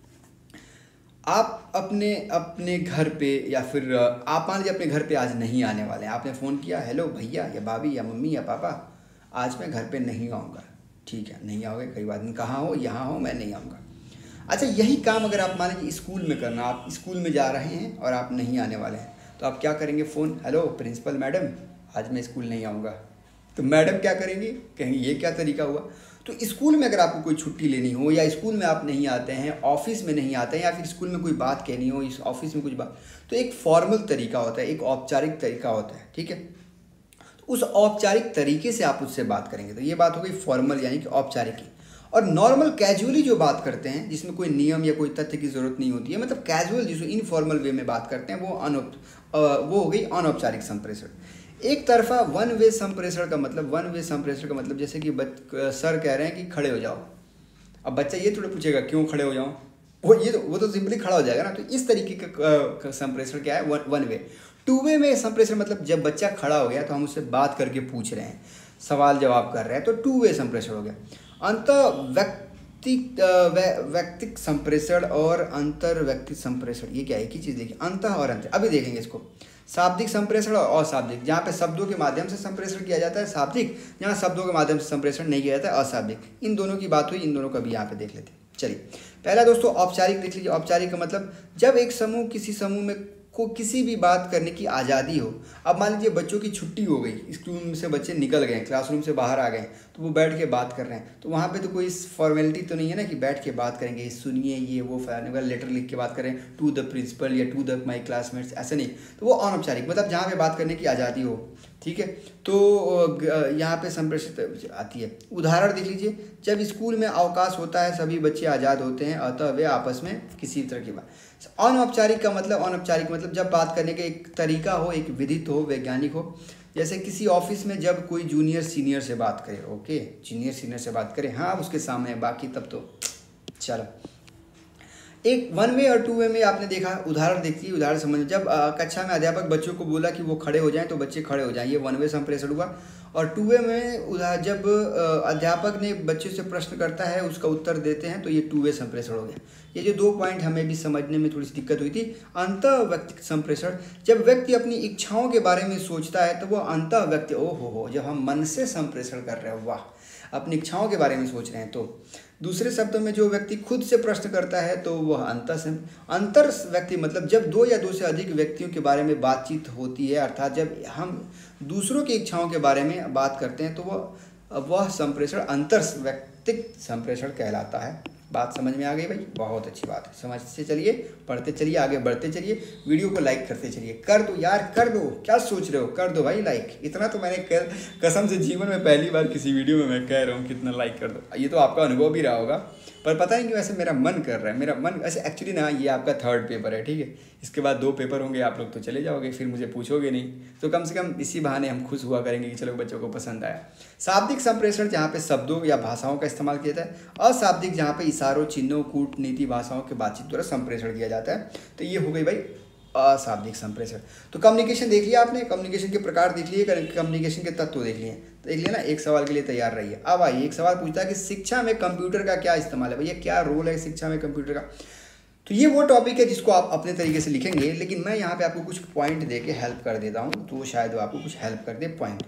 आप अपने अपने घर पे, या फिर आप मान लीजिए अपने घर पे आज नहीं आने वाले हैं, आपने फ़ोन किया, हेलो भैया या भाभी या मम्मी या पापा, आज मैं घर पे नहीं आऊँगा, ठीक है, नहीं आओगे, कई बात नहीं, कहाँ हो, यहाँ हो, मैं नहीं आऊँगा। अच्छा, यही काम अगर आप मान लीजिए स्कूल में करना, आप स्कूल में जा रहे हैं और आप नहीं आने वाले हैं, तो आप क्या करेंगे, फ़ोन, हेलो प्रिंसिपल मैडम, आज मैं स्कूल नहीं आऊँगा। तो मैडम क्या करेंगी, कहेंगी ये क्या तरीका हुआ। तो स्कूल में अगर आपको कोई छुट्टी लेनी हो, या स्कूल में आप नहीं आते हैं, ऑफिस में नहीं आते हैं, या फिर स्कूल में कोई बात कहनी हो, इस ऑफिस में कुछ बात, तो एक फॉर्मल तरीका होता है, एक औपचारिक तरीका होता है, ठीक है। तो उस औपचारिक तरीके से आप उससे बात करेंगे, तो ये बात हो गई फॉर्मल यानी कि औपचारिक की। और नॉर्मल कैजुअली जो बात करते हैं, जिसमें कोई नियम या कोई तथ्य की जरूरत नहीं होती है, मतलब कैजुअल जिसको इनफॉर्मल वे में बात करते हैं, वो अनौप वो हो गई अनौपचारिक संप्रेषण। एक तरफा वन वे संप्रेषण का मतलब वन वे संप्रेषण का मतलब जैसे कि बच, सर कह रहे हैं कि खड़े हो जाओ, अब बच्चा ये थोड़ा पूछेगा क्यों खड़े हो जाऊं, वो ये तो वो तो सिंपली खड़ा हो जाएगा ना। तो इस तरीके का संप्रेषण क्या है, one one way. Two way में संप्रेषण मतलब जब बच्चा खड़ा हो गया तो हम उससे बात करके पूछ रहे हैं, सवाल जवाब कर रहे हैं, तो टू वे संप्रेषण हो गया। अंत व्यक्तिक व्यक्तिक संप्रेषण और अंतर व्यक्तिक संप्रेषण, ये क्या है, एक ही चीज़ देखिए, अंत और अंत, अभी देखेंगे इसको। शाब्दिक संप्रेषण और अशाब्दिक, जहाँ पे शब्दों के माध्यम से संप्रेषण किया जाता है शाब्दिक, जहाँ शब्दों के माध्यम से संप्रेषण नहीं किया जाता है अशाब्दिक। इन दोनों की बात हुई, इन दोनों का भी यहाँ पे देख लेते हैं। चलिए पहला दोस्तों औपचारिक देख लीजिए। औपचारिक का मतलब जब एक समूह किसी समूह में को किसी भी बात करने की आज़ादी हो। अब मान लीजिए बच्चों की छुट्टी हो गई, स्कूल से बच्चे निकल गए, क्लासरूम से बाहर आ गए, तो वो बैठ के बात कर रहे हैं, तो वहाँ पे तो कोई फॉर्मेलिटी तो नहीं है ना कि बैठ के बात करेंगे, सुनिए ये वो फलाने वाला लेटर लिख के बात करें टू द प्रिंसिपल या टू द माई क्लासमेट्स, ऐसा नहीं। तो वो अनौपचारिक मतलब जहाँ पे बात करने की आज़ादी हो, ठीक है। तो यहाँ पे संप्रेषित आती है। उदाहरण देख लीजिए, जब स्कूल में अवकाश होता है सभी बच्चे आज़ाद होते हैं, अतः वे आपस में किसी तरह की बात। अनौपचारिक का मतलब अनौपचारिक मतलब जब बात करने का एक तरीका हो, एक विधित हो, वैज्ञानिक हो। जैसे किसी ऑफिस में जब कोई जूनियर सीनियर से बात करे, ओके जूनियर सीनियर से बात करे, हाँ उसके सामने, बाकी तब तो चलो। एक वन वे और टू वे में आपने देखा, उदाहरण देखिए, उदाहरण समझ, जब आ, कक्षा में अध्यापक बच्चों को बोला कि वो खड़े हो जाएं तो बच्चे खड़े हो जाएं, ये वन वे संप्रेषण हुआ। और टू वे में उदाहरण जब अध्यापक ने बच्चे से प्रश्न करता है, उसका उत्तर देते हैं, तो ये टू वे संप्रेषण हो गया। ये जो दो पॉइंट हमें भी समझने में थोड़ी सी दिक्कत हुई थी। अंतः व्यक्तिक संप्रेषण, जब व्यक्ति अपनी इच्छाओं के बारे में सोचता है तो वो अंतः व्यक्ति, ओ हो हो, जब हम मन से संप्रेषण कर रहे हैं, वाह, अपनी इच्छाओं के बारे में सोच रहे हैं। तो दूसरे शब्दों में जो व्यक्ति खुद से प्रश्न करता है तो वह अंतर अंतर व्यक्ति मतलब जब दो या दो से अधिक व्यक्तियों के बारे में बातचीत होती है, अर्थात जब हम दूसरों की इच्छाओं के बारे में बात करते हैं तो वह वह संप्रेषण अंतर व्यक्तिक संप्रेषण कहलाता है। बात समझ में आ गई भाई, बहुत अच्छी बात है, समझते चलिए, पढ़ते चलिए, आगे बढ़ते चलिए, वीडियो को लाइक करते चलिए। कर दो यार, कर दो, क्या सोच रहे हो, कर दो भाई लाइक। इतना तो मैंने कर, कसम से जीवन में पहली बार किसी वीडियो में मैं कह रहा हूँ कितना लाइक कर दो। ये तो आपका अनुभव भी रहा होगा, पर पता नहीं क्यों ऐसे मेरा मन कर रहा है, मेरा मन ऐसे। एक्चुअली ना ये आपका थर्ड पेपर है, ठीक है, इसके बाद दो पेपर होंगे, आप लोग तो चले जाओगे, फिर मुझे पूछोगे नहीं, तो कम से कम इसी बहाने हम खुश हुआ करेंगे कि चलो बच्चों को पसंद आया। शाब्दिक संप्रेषण जहाँ पे शब्दों या भाषाओं का इस्तेमाल किया जाता है। अशाब्दिक जहाँ पे इशारों, चिन्हों, कूटनीति भाषाओं के बातचीत द्वारा संप्रेषण किया जाता है। तो ये हो गई भाई अशाब्दिक संप्रेषण। तो कम्युनिकेशन देख लिया आपने, कम्युनिकेशन के प्रकार देख लिए, कम्युनिकेशन के तत्व देख लिए, देख लिया ना। एक सवाल के लिए तैयार रहिए। अब आइए, एक सवाल पूछता है कि शिक्षा में कंप्यूटर का क्या इस्तेमाल है, भैया क्या रोल है शिक्षा में कंप्यूटर का। तो ये वो टॉपिक है जिसको आप अपने तरीके से लिखेंगे, लेकिन मैं यहाँ पे आपको कुछ पॉइंट दे के हेल्प कर देता हूँ, तो शायद वो आपको कुछ हेल्प कर दे पॉइंट।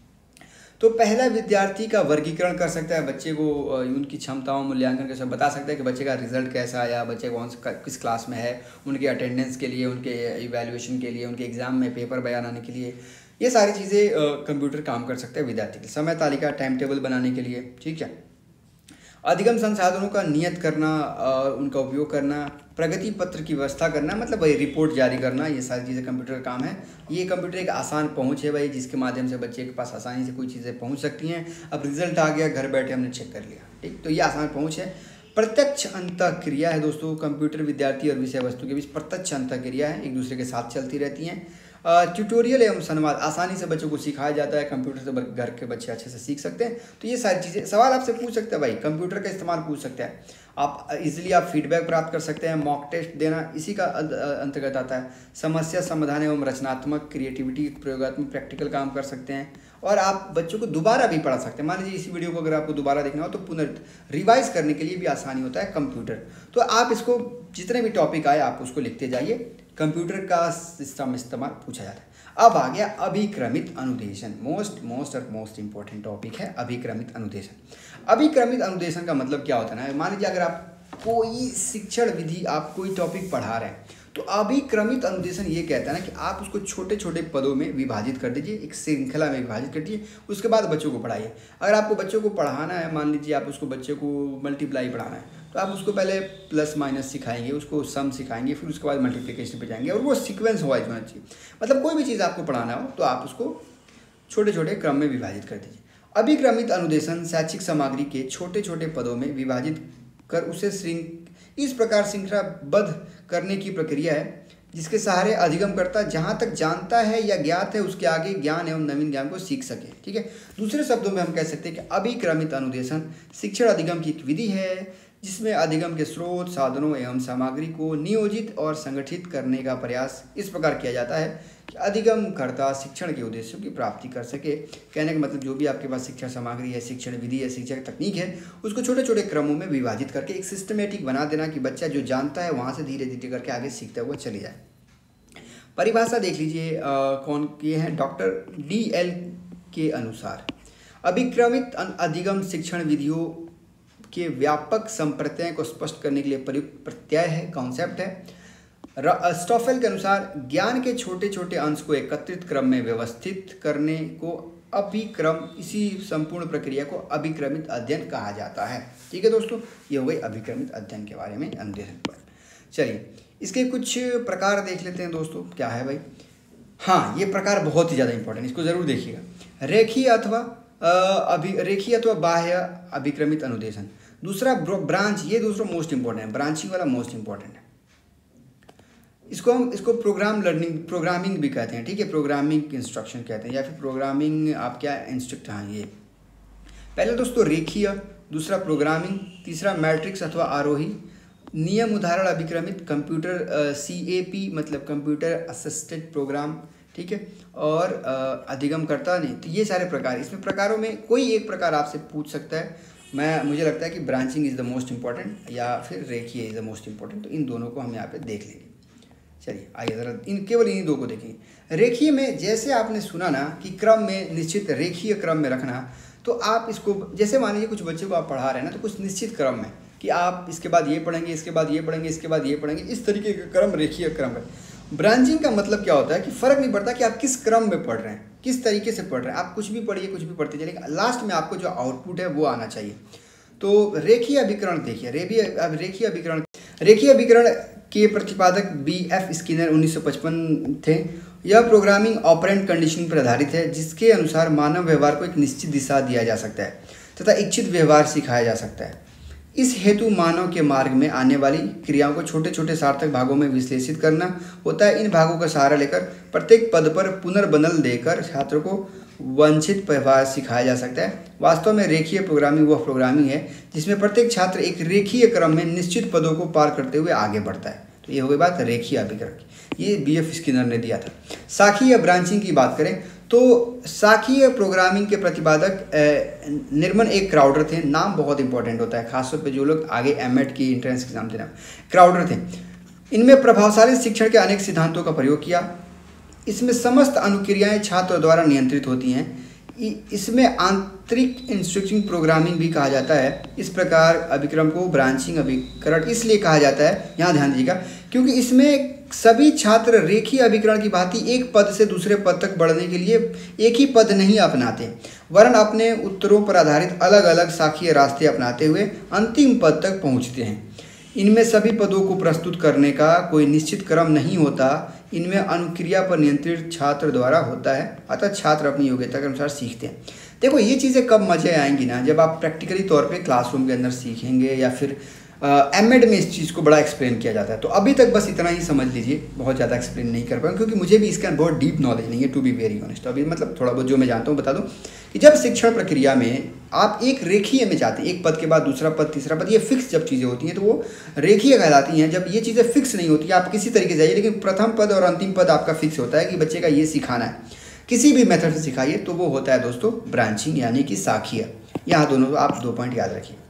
तो पहला विद्यार्थी का वर्गीकरण कर सकता है, बच्चे को उनकी क्षमताओं, मूल्यांकन कैसे बता सकता है कि बच्चे का रिजल्ट कैसा आया, बच्चे कौन सा किस क्लास में है, उनके अटेंडेंस के लिए, उनके इवैल्यूएशन के लिए, उनके एग्जाम में पेपर बयान आने के लिए, ये सारी चीज़ें कंप्यूटर काम कर सकता है विद्यार्थी के। समय तालिका, टाइम टेबल बनाने के लिए, ठीक है। अधिगम संसाधनों का नियत करना, उनका उपयोग करना, प्रगति पत्र की व्यवस्था करना, मतलब भाई रिपोर्ट जारी करना, ये सारी चीज़ें कंप्यूटर का काम है। ये कंप्यूटर एक आसान पहुंच है भाई, जिसके माध्यम से बच्चे के पास आसानी से कोई चीज़ें पहुंच सकती हैं। अब रिजल्ट आ गया, घर बैठे हमने चेक कर लिया, ठीक, तो ये आसान पहुंच है। प्रत्यक्ष अंतःक्रिया है दोस्तों, कंप्यूटर विद्यार्थी और विषय वस्तु के बीच प्रत्यक्ष अंतःक्रिया है, एक दूसरे के साथ चलती रहती हैं। ट्यूटोरियल एवं संवाद, आसानी से बच्चों को सिखाया जाता है, कंप्यूटर से घर के बच्चे अच्छे से सीख सकते हैं। तो ये सारी चीज़ें, सवाल आपसे पूछ सकते हैं भाई, कंप्यूटर का इस्तेमाल पूछ सकते हैं आप, इजीली आप फीडबैक प्राप्त कर सकते हैं, मॉक टेस्ट देना इसी का अंतर्गत आता है। समस्या समाधान एवं रचनात्मक, क्रिएटिविटी, प्रयोगात्मक, प्रैक्टिकल काम कर सकते हैं। और आप बच्चों को दोबारा भी पढ़ा सकते हैं। मान लीजिए इसी वीडियो को अगर आपको दोबारा देखना हो तो पुनः रिवाइज करने के लिए भी आसानी होता है कंप्यूटर। तो आप इसको, जितने भी टॉपिक आए आप उसको लिखते जाइए, कंप्यूटर का सिस्टम इस्तेमाल पूछा जाता है। अब आ गया अभिक्रमित अनुदेशन, मोस्ट मोस्ट और मोस्ट इंपॉर्टेंट टॉपिक है अभिक्रमित अनुदेशन। अभिक्रमित अनुदेशन का मतलब क्या होता है ना, मान लीजिए अगर आप कोई शिक्षण विधि, आप कोई टॉपिक पढ़ा रहे हैं, तो अभिक्रमित अनुदेशन ये कहता है ना कि आप उसको छोटे छोटे पदों में विभाजित कर दीजिए, एक श्रृंखला में विभाजित कर दीजिए, उसके बाद बच्चों को पढ़ाइए। अगर आपको बच्चों को पढ़ाना है, मान लीजिए आप उसको बच्चे को मल्टीप्लाई पढ़ाना है, तो आप उसको पहले प्लस माइनस सिखाएंगे, उसको सम सिखाएंगे, फिर उसके बाद मल्टीप्लिकेशन पे जाएंगे, और वो सीक्वेंस वाइज होना चाहिए। मतलब कोई भी चीज़ आपको पढ़ाना हो तो आप उसको छोटे छोटे क्रम में विभाजित कर दीजिए। अभिक्रमित अनुदेशन शैक्षिक सामग्री के छोटे छोटे पदों में विभाजित कर उसे श्रृंख इस प्रकार श्रृंखलाबद्ध करने की प्रक्रिया है जिसके सहारे अधिगमकर्ता जहाँ तक जानता है या ज्ञात है उसके आगे ज्ञान एवं नवीन ज्ञान को सीख सके। ठीक है, दूसरे शब्दों में हम कह सकते हैं कि अभिक्रमित अनुदेशन शिक्षण अधिगम की एक विधि है जिसमें अधिगम के स्रोत, साधनों एवं सामग्री को नियोजित और संगठित करने का प्रयास इस प्रकार किया जाता है कि अधिगमकर्ता शिक्षण के उद्देश्यों की प्राप्ति कर सके। कहने का मतलब जो भी आपके पास शिक्षण सामग्री है, शिक्षण विधि है, शिक्षण तकनीक है, उसको छोटे छोटे क्रमों में विभाजित करके एक सिस्टमेटिक बना देना कि बच्चा जो जानता है वहाँ से धीरे धीरे करके आगे सीखता हुआ चले जाए। परिभाषा देख लीजिए, कौन ये है, डॉक्टर डी एल के अनुसार अभिक्रमित अधिगम शिक्षण विधियों के व्यापक संप्रत्यय को स्पष्ट करने के लिए प्रयुक्त प्रत्यय है, कॉन्सेप्ट है। स्टॉफेल के अनुसार ज्ञान के छोटे छोटे अंश को एकत्रित क्रम में व्यवस्थित करने को अभिक्रम, इसी संपूर्ण प्रक्रिया को अभिक्रमित अध्ययन कहा जाता है। ठीक है दोस्तों, ये हो गई अभिक्रमित अध्ययन के बारे में अनुदेशन पर। चलिए इसके कुछ प्रकार देख लेते हैं दोस्तों, क्या है भाई। हाँ, ये प्रकार बहुत ही ज़्यादा इंपॉर्टेंट, इसको ज़रूर देखिएगा। रेखीय अथवा अभि रेखीय अथवा बाह्य अभिक्रमित अनुदेशन। दूसरा ब्रांच, ये दूसरा मोस्ट इंपॉर्टेंट है, ब्रांचिंग वाला मोस्ट इंपॉर्टेंट है। इसको हम इसको प्रोग्राम लर्निंग, प्रोग्रामिंग भी कहते हैं। ठीक है, प्रोग्रामिंग इंस्ट्रक्शन कहते हैं या फिर प्रोग्रामिंग आप क्या इंस्ट्रक्ट। हाँ, ये पहले दोस्तों रेखीय, दूसरा प्रोग्रामिंग, तीसरा मैट्रिक्स अथवा आरोही। नियम उदाहरण अभिक्रमित कंप्यूटर सी ए पी मतलब कंप्यूटर असिस्टेड प्रोग्राम। ठीक है, और अधिगमकर्ता नहीं, तो ये सारे प्रकार। इसमें प्रकारों में कोई एक प्रकार आपसे पूछ सकता है। मैं मुझे लगता है कि branching is the most important या फिर रेखीय इज़ द मोस्ट इंपॉर्टेंट, तो इन दोनों को हम यहाँ पे देख लेंगे। चलिए आइए ज़रा इन केवल इन्हीं दो को देखेंगे। रेखीय में जैसे आपने सुना ना कि क्रम में निश्चित रेखीय क्रम में रखना, तो आप इसको जैसे मान लीजिए कुछ बच्चों को आप पढ़ा रहे हैं ना, तो कुछ निश्चित क्रम में कि आप इसके बाद ये पढ़ेंगे, इसके बाद ये पढ़ेंगे, इसके बाद ये पढ़ेंगे, इस तरीके का क्रम रेखीय क्रम है। ब्रांचिंग का मतलब क्या होता है कि फ़र्क नहीं पड़ता कि आप किस क्रम में पढ़ रहे हैं, किस तरीके से पढ़ रहे हैं, आप कुछ भी पढ़िए, कुछ भी पढ़ते चलिए, लास्ट में आपको जो आउटपुट है वो आना चाहिए। तो रेखीय अभिकरण देखिए, रेखीय अभिकरण रेखीय अभिकरण के प्रतिपादक बी एफ स्किनर उन्नीस सौ पचपन थे। यह प्रोग्रामिंग ऑपरेंट कंडीशनिंग पर आधारित है जिसके अनुसार मानव व्यवहार को एक निश्चित दिशा दिया जा सकता है तथा इच्छित व्यवहार सिखाया जा सकता है। इस हेतु मानव के मार्ग में आने वाली क्रियाओं को छोटे छोटे सार्थक भागों में विश्लेषित करना होता है। इन भागों का सहारा लेकर प्रत्येक पद पर पुनर्बदल देकर छात्रों को वांछित व्यवहार सिखाया जा सकता है। वास्तव में रेखीय प्रोग्रामिंग वह प्रोग्रामिंग है जिसमें प्रत्येक छात्र एक रेखीय क्रम में निश्चित पदों को पार करते हुए आगे बढ़ता है। तो ये हो गई बात रेखीय अभिकरण की, ये बी एफ स्किनर ने दिया था। शाखीय ब्रांचिंग की बात करें तो शाखीय प्रोग्रामिंग के प्रतिपादक निर्मन एक क्राउडर थे। नाम बहुत इंपॉर्टेंट होता है, खासतौर पे जो लोग आगे एम एड की एंट्रेंस एग्जाम देना। क्राउडर थे। इनमें प्रभावशाली शिक्षण के अनेक सिद्धांतों का प्रयोग किया। इसमें समस्त अनुक्रियाएं छात्र द्वारा नियंत्रित होती हैं। इसमें आंतरिक इंस्ट्रक्शन प्रोग्रामिंग भी कहा जाता है। इस प्रकार अभिक्रम को ब्रांचिंग अभिकरण इसलिए कहा जाता है, यहाँ ध्यान दीजिएगा, क्योंकि इसमें सभी छात्र रेखीय अभिकरण की भांति एक पद से दूसरे पद तक बढ़ने के लिए एक ही पद नहीं अपनाते, वरन अपने उत्तरों पर आधारित अलग अलग शाखीय रास्ते अपनाते हुए अंतिम पद तक पहुँचते हैं। इनमें सभी पदों को प्रस्तुत करने का कोई निश्चित क्रम नहीं होता। इनमें अनुक्रिया पर नियंत्रित छात्र द्वारा होता है, अतः छात्र अपनी योग्यता के अनुसार सीखते हैं। देखो ये चीज़ें कब मजे आएंगी ना, जब आप प्रैक्टिकली तौर पे क्लासरूम के अंदर सीखेंगे या फिर एम एड में इस चीज़ को बड़ा एक्सप्लेन किया जाता है। तो अभी तक बस इतना ही समझ लीजिए, बहुत ज़्यादा एक्सप्लेन नहीं कर पाऊँ क्योंकि मुझे भी इसका बहुत डीप नॉलेज नहीं है, टू बी वेरी ऑनेस्ट। अभी मतलब थोड़ा बहुत जो मैं जानता हूँ बता दूँ कि जब शिक्षण प्रक्रिया में आप एक रेखीय में जाते हैं, एक पद के बाद दूसरा पद, तीसरा पद, ये फिक्स जब चीज़ें होती हैं तो वो रेखीय कहलाती हैं। जब ये चीज़ें फिक्स नहीं होती, आप किसी तरीके से जाइए, लेकिन प्रथम पद और अंतिम पद आपका फिक्स होता है कि बच्चे का ये सिखाना है, किसी भी मेथड से सिखाइए, तो वो होता है दोस्तों ब्रांचिंग यानी कि शाखीय। यहाँ दोनों आप दो पॉइंट याद रखिए।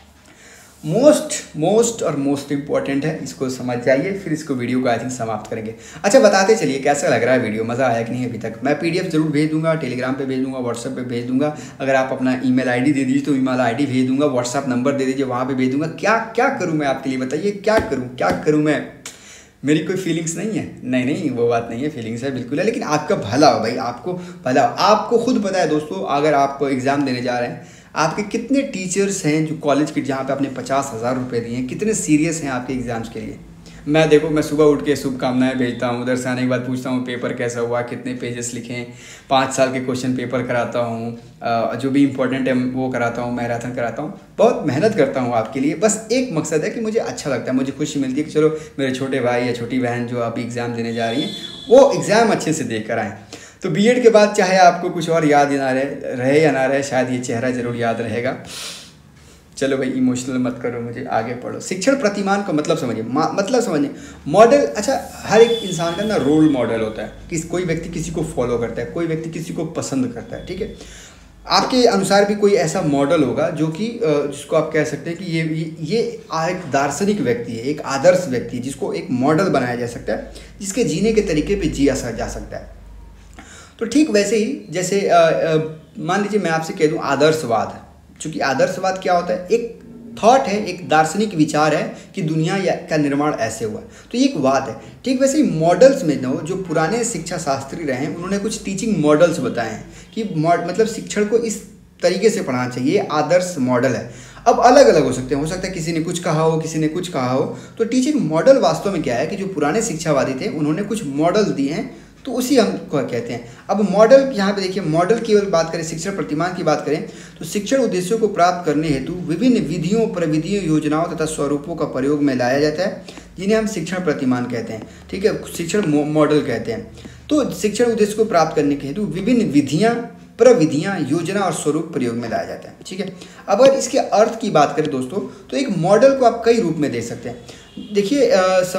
मोस्ट मोस्ट और मोस्ट इंपॉर्टेंट है, इसको समझ जाइए, फिर इसको वीडियो को आई थिंक समाप्त करेंगे। अच्छा बताते चलिए कैसा लग रहा है वीडियो, मज़ा आया कि नहीं अभी तक। मैं पीडीएफ जरूर भेज दूंगा, टेलीग्राम पे भेज दूंगा, व्हाट्सएप पे भेज दूंगा। अगर आप अपना ईमेल आईडी दे दीजिए तो ईमेल आईडी भेज दूंगा, व्हाट्सएप नंबर दे दीजिए, वहाँ पे भेज दूंगा। क्या क्या करूँ मैं आपके लिए, बताइए क्या करूँ क्या करूँ मैं। मेरी कोई फीलिंग्स नहीं है, नहीं नहीं वो बात नहीं है, फीलिंग्स है बिल्कुल है, लेकिन आपका भला हो भाई, आपको भला हो। आपको खुद पता है दोस्तों, अगर आप एग्ज़ाम देने जा रहे हैं, आपके कितने टीचर्स हैं जो कॉलेज के, जहाँ पे आपने पचास हज़ार रुपये दिए हैं, कितने सीरियस हैं आपके एग्ज़ाम्स के लिए। मैं देखो मैं सुबह उठ के शुभकामनाएं भेजता हूँ, उधर से आने के बाद पूछता हूँ पेपर कैसा हुआ, कितने पेजेस लिखे, पाँच साल के क्वेश्चन पेपर कराता हूँ, जो भी इम्पोर्टेंट है वो कराता हूँ, मैराथन कराता हूँ, बहुत मेहनत करता हूँ आपके लिए। बस एक मकसद है कि मुझे अच्छा लगता है, मुझे खुशी मिलती है कि चलो मेरे छोटे भाई या छोटी बहन जो अभी एग्ज़ाम देने जा रही हैं वो एग्ज़ाम अच्छे से देख कर आएँ। तो बीएड के बाद चाहे आपको कुछ और याद ना रहे रहे या ना रहे, शायद ये चेहरा ज़रूर याद रहेगा। चलो भाई इमोशनल मत करो मुझे, आगे पढ़ो। शिक्षण प्रतिमान का मतलब समझिए, मतलब समझिए मॉडल। अच्छा, हर एक इंसान का ना रोल मॉडल होता है कि कोई व्यक्ति किसी को फॉलो करता है, कोई व्यक्ति किसी को पसंद करता है, ठीक है। आपके अनुसार भी कोई ऐसा मॉडल होगा जो कि जिसको आप कह सकते हैं कि ये ये एक दार्शनिक व्यक्ति है, एक आदर्श व्यक्ति है, जिसको एक मॉडल बनाया जा सकता है, जिसके जीने के तरीके पे जिया जा सकता है। तो ठीक वैसे ही जैसे मान लीजिए मैं आपसे कह दूं आदर्शवाद, चूँकि आदर्शवाद क्या होता है, एक थॉट है, एक दार्शनिक विचार है कि दुनिया या का निर्माण ऐसे हुआ, तो ये एक वाद है। ठीक वैसे ही मॉडल्स में ना जो पुराने शिक्षा शास्त्री रहे हैं उन्होंने कुछ टीचिंग मॉडल्स बताए हैं कि मतलब शिक्षण को इस तरीके से पढ़ाना चाहिए, आदर्श मॉडल है। अब अलग अलग हो सकते हैं, हो सकता है किसी ने कुछ कहा हो, किसी ने कुछ कहा हो। तो टीचिंग मॉडल वास्तव में क्या है कि जो पुराने शिक्षावादी थे उन्होंने कुछ मॉडल दिए हैं, तो उसी हम को कहते हैं। अब मॉडल यहाँ पे देखिए, मॉडल केवल बात करें, शिक्षण प्रतिमान की बात करें तो शिक्षण उद्देश्यों को प्राप्त करने हेतु विभिन्न विधियों, प्रविधियों, योजनाओं तथा स्वरूपों का प्रयोग में लाया जाता है, जिन्हें हम शिक्षण प्रतिमान कहते हैं, ठीक है, शिक्षण मॉडल कहते हैं। तो शिक्षण उद्देश्य को प्राप्त करने के हेतु विभिन्न विधियाँ, प्रविधियाँ, योजना और स्वरूप प्रयोग में लाया जाता है, ठीक है। अब अगर इसके अर्थ की बात करें दोस्तों, तो एक मॉडल को आप कई रूप में दे सकते हैं। देखिए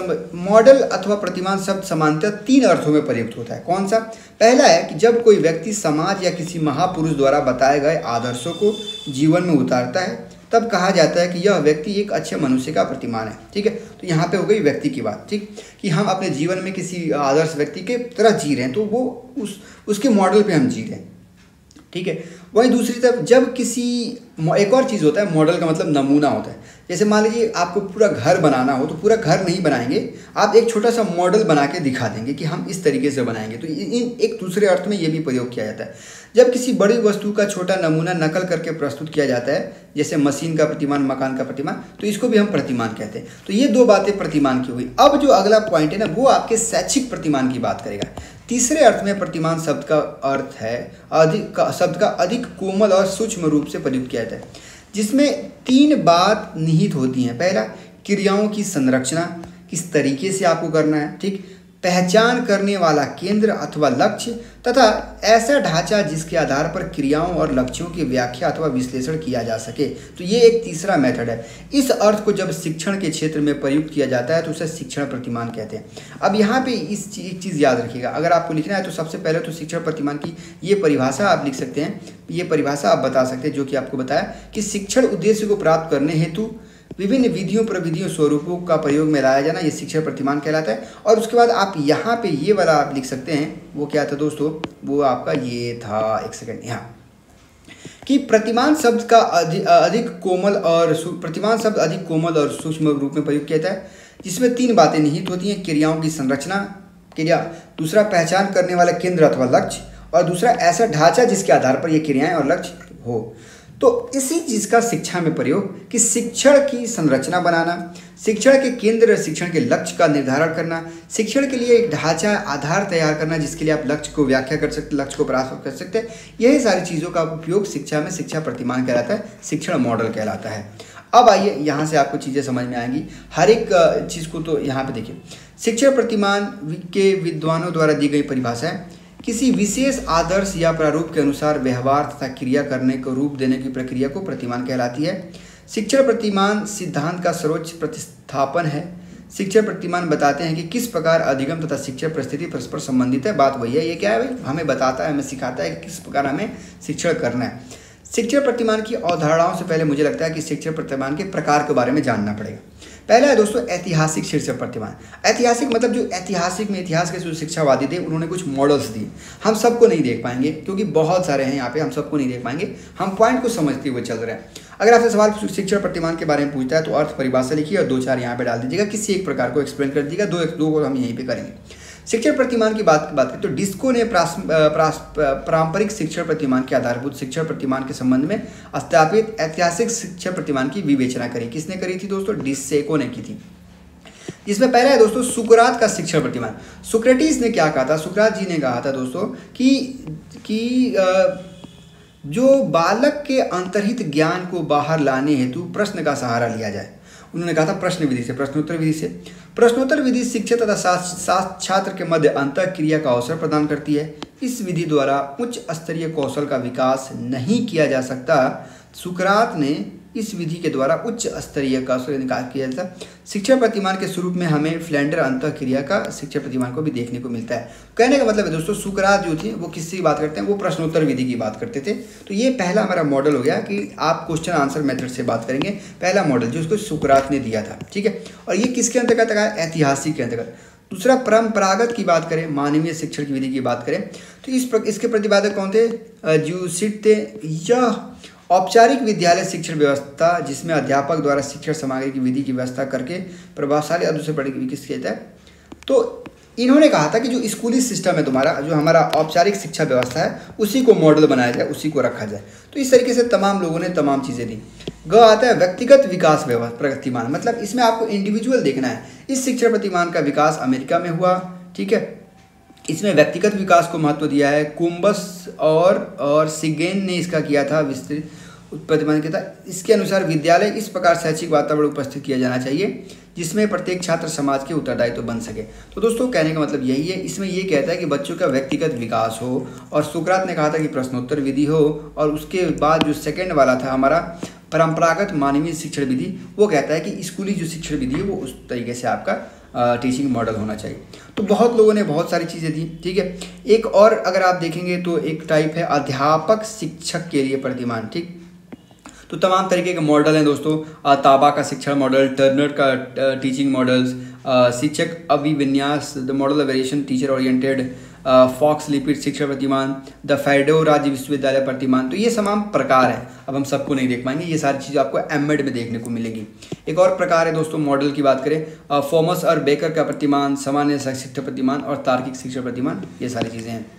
मॉडल अथवा प्रतिमान शब्द सामान्यतः तीन अर्थों में प्रयुक्त होता है। कौन सा? पहला है कि जब कोई व्यक्ति समाज या किसी महापुरुष द्वारा बताए गए आदर्शों को जीवन में उतारता है, तब कहा जाता है कि यह व्यक्ति एक अच्छे मनुष्य का प्रतिमान है, ठीक है। तो यहाँ पे हो गई व्यक्ति की बात, ठीक, कि हम अपने जीवन में किसी आदर्श व्यक्ति के तरह जी रहे हैं, तो वो उस उसके मॉडल पे हम जी रहे हैं, ठीक है। वहीं दूसरी तरफ जब किसी, एक और चीज़ होता है, मॉडल का मतलब नमूना होता है। जैसे मान लीजिए आपको पूरा घर बनाना हो तो पूरा घर नहीं बनाएंगे, आप एक छोटा सा मॉडल बना के दिखा देंगे कि हम इस तरीके से बनाएंगे। तो इन एक दूसरे अर्थ में ये भी प्रयोग किया जाता है। जब किसी बड़ी वस्तु का छोटा नमूना नकल करके प्रस्तुत किया जाता है, जैसे मशीन का प्रतिमान, मकान का प्रतिमान, तो इसको भी हम प्रतिमान कहते हैं। तो ये दो बातें प्रतिमान की हुई। अब जो अगला पॉइंट है ना, वो आपके शैक्षिक प्रतिमान की बात करेगा। तीसरे अर्थ में प्रतिमान शब्द का अर्थ है अधिक शब्द का अधिक कोमल और सूक्ष्म रूप से प्रयुक्त किया जाता है, जिसमें तीन बात निहित होती हैं। पहला, क्रियाओं की संरचना, किस तरीके से आपको करना है, ठीक, पहचान करने वाला केंद्र अथवा लक्ष्य, तथा ऐसा ढांचा जिसके आधार पर क्रियाओं और लक्ष्यों की व्याख्या अथवा विश्लेषण किया जा सके। तो ये एक तीसरा मेथड है। इस अर्थ को जब शिक्षण के क्षेत्र में प्रयुक्त किया जाता है तो उसे शिक्षण प्रतिमान कहते हैं। अब यहाँ पे इस एक चीज़ याद रखिएगा, अगर आपको लिखना है तो सबसे पहले तो शिक्षण प्रतिमान की ये परिभाषा आप लिख सकते हैं, ये परिभाषा आप बता सकते हैं, जो कि आपको बताया कि शिक्षण उद्देश्य को प्राप्त करने हेतु विभिन्न विधियों, प्रविधियों, स्वरूपों का प्रयोग में लाया जाना, ये शिक्षण प्रतिमान कहलाता है। और उसके बाद आप यहाँ पे ये वाला आप लिख सकते हैं, वो क्या था दोस्तों, वो आपका ये था, एक सेकंड, यहाँ कि प्रतिमान शब्द का अधिक अधिक कोमल और प्रतिमान शब्द अधिक कोमल और सूक्ष्म रूप में प्रयोग किया जाता है, जिसमें तीन बातें निहित होती हैं। क्रियाओं की संरचना, क्रिया, दूसरा पहचान करने वाला केंद्र अथवा लक्ष्य, और दूसरा ऐसा ढांचा जिसके आधार पर ये क्रियाएं और लक्ष्य हो। तो इसी चीज़ का शिक्षा में प्रयोग कि शिक्षण की संरचना बनाना, शिक्षण के केंद्र, शिक्षण के लक्ष्य का निर्धारण करना, शिक्षण के लिए एक ढांचा, आधार तैयार करना जिसके लिए आप लक्ष्य को व्याख्या कर सकते, लक्ष्य को प्राप्त कर सकते हैं। यही सारी चीज़ों का उपयोग शिक्षा में शिक्षा प्रतिमान कहलाता है, शिक्षण मॉडल कहलाता है। अब आइए यहाँ से आपको चीज़ें समझ में आएंगी हर एक चीज़ को। तो यहाँ पे देखिए, शिक्षण प्रतिमान के विद्वानों द्वारा दी गई परिभाषा है, किसी विशेष आदर्श या प्रारूप के अनुसार व्यवहार तथा क्रिया करने को रूप देने की प्रक्रिया को प्रतिमान कहलाती है। शिक्षण प्रतिमान सिद्धांत का सर्वोच्च प्रतिस्थापन है। शिक्षण प्रतिमान बताते हैं कि किस प्रकार अधिगम तथा शिक्षण परिस्थिति परस्पर संबंधित है। बात वही है, ये क्या है भाई, हमें बताता है, हमें सिखाता है कि किस प्रकार हमें शिक्षण करना है। शिक्षण प्रतिमान की अवधारणाओं से पहले मुझे लगता है कि शिक्षण प्रतिमान के प्रकार के बारे में जानना पड़ेगा। पहला है दोस्तों ऐतिहासिक शिक्षण प्रतिमान। ऐतिहासिक मतलब जो ऐतिहासिक में इतिहास के जो शिक्षावादी थे उन्होंने कुछ मॉडल्स दिए। हम सबको नहीं देख पाएंगे क्योंकि बहुत सारे हैं यहाँ पे, हम सबको नहीं देख पाएंगे, हम पॉइंट को समझते हुए चल रहे हैं। अगर आपसे सवाल शिक्षण प्रतिमान के बारे में पूछता है तो अर्थ परिभाषा लिखिए और दो चार यहाँ पे डाल दीजिएगा, किसी एक प्रकार को एक्सप्लेन कर दीजिएगा, दो दो को हम यहीं पे करेंगे। शिक्षण प्रतिमान की बात बात करें तो डिस्को ने पारंपरिक शिक्षण प्रतिमान के आधारभूत शिक्षण प्रतिमान के संबंध में स्थापित ऐतिहासिक शिक्षण प्रतिमान की विवेचना करी। किसने करी थी दोस्तों? डिस्को ने की थी। जिसमें पहला है दोस्तों सुकरात का शिक्षण प्रतिमान। सुक्रेटिस ने क्या कहा था, सुकरात जी ने कहा था दोस्तों कि कि जो बालक के अंतर्हित ज्ञान को बाहर लाने हेतु प्रश्न का सहारा लिया जाए। उन्होंने कहा था प्रश्न विधि से, प्रश्नोत्तर विधि से। प्रश्नोत्तर विधि शिक्षक तथा शास्त्र छात्र के मध्य अंतर क्रिया का अवसर प्रदान करती है। इस विधि द्वारा उच्च स्तरीय कौशल का विकास नहीं किया जा सकता। सुकरात ने इस विधि के द्वारा उच्च स्तरीय कौशल विकास किया जाता है। शिक्षण प्रतिमान के स्वरूप में हमें फ्लेंडर अंतः क्रिया का शिक्षण प्रतिमान को भी देखने को मिलता है। कहने का मतलब है दोस्तों, सुकरात जो थे वो किसकी बात करते हैं, वो प्रश्नोत्तर विधि की बात करते थे। तो ये पहला हमारा मॉडल हो गया कि आप क्वेश्चन आंसर मेथड से बात करेंगे। पहला मॉडल जो उसको सुकरात ने दिया था, ठीक है। और ये किसके अंतर्गत आया, ऐतिहासिक के अंतर्गत। दूसरा परंपरागत की बात करें, मानवीय शिक्षण की विधि की बात करें तो इस प्र, इसके प्रतिपादक कौन थे, ज्यूसिट थे। यह औपचारिक विद्यालय शिक्षण व्यवस्था जिसमें अध्यापक द्वारा शिक्षण सामग्री की विधि की व्यवस्था करके प्रभावशाली अध्ययन से पढ़ने की विकसित किया जाता है। तो इन्होंने कहा था कि जो स्कूली सिस्टम है तुम्हारा, जो हमारा औपचारिक शिक्षा व्यवस्था है, उसी को मॉडल बनाया जाए, उसी को रखा जाए। तो इस तरीके से तमाम लोगों ने तमाम चीज़ें दी। ग आता है व्यक्तिगत विकास व्यवस्था प्रतिमान, मतलब इसमें आपको इंडिविजुअल देखना है। इस शिक्षण प्रतिमान का विकास अमेरिका में हुआ, ठीक है। इसमें व्यक्तिगत विकास को महत्व दिया है। कुम्बस और और सिगेन ने इसका किया था विस्तृत प्रतिमान किया था। इसके अनुसार विद्यालय इस प्रकार शैक्षिक वातावरण उपस्थित किया जाना चाहिए जिसमें प्रत्येक छात्र समाज के उत्तरदायित्व तो बन सके। तो दोस्तों कहने का मतलब यही है, इसमें ये कहता है कि बच्चों का व्यक्तिगत विकास हो। और सुकरात ने कहा था कि प्रश्नोत्तर विधि हो। और उसके बाद जो सेकंड वाला था हमारा परंपरागत मानवीय शिक्षण विधि, वो कहता है कि स्कूली जो शिक्षण विधि है वो उस तरीके से आपका टीचिंग मॉडल होना चाहिए। तो बहुत लोगों ने बहुत सारी चीज़ें दी, ठीक है। एक और अगर आप देखेंगे तो एक टाइप है अध्यापक शिक्षक के लिए प्रतिमान, ठीक। तो तमाम तरीके के मॉडल हैं दोस्तों। ताबा का शिक्षण मॉडल, टर्नर का टीचिंग मॉडल्स, शिक्षक अभिविन्यास, the model of variation teacher oriented, Fox Lippitt शिक्षण प्रतिमान, द फेडो राज्य विश्वविद्यालय प्रतिमान। तो ये तमाम प्रकार हैं, अब हम सबको नहीं देख पाएंगे। ये सारी चीज़ें आपको एमएड में देखने को मिलेगी। एक और प्रकार है दोस्तों मॉडल की बात करें, फॉमस और बेकर का प्रतिमान, सामान्य शिक्षण प्रतिमान और तार्किक शिक्षण प्रतिमान, ये सारी चीज़ें हैं।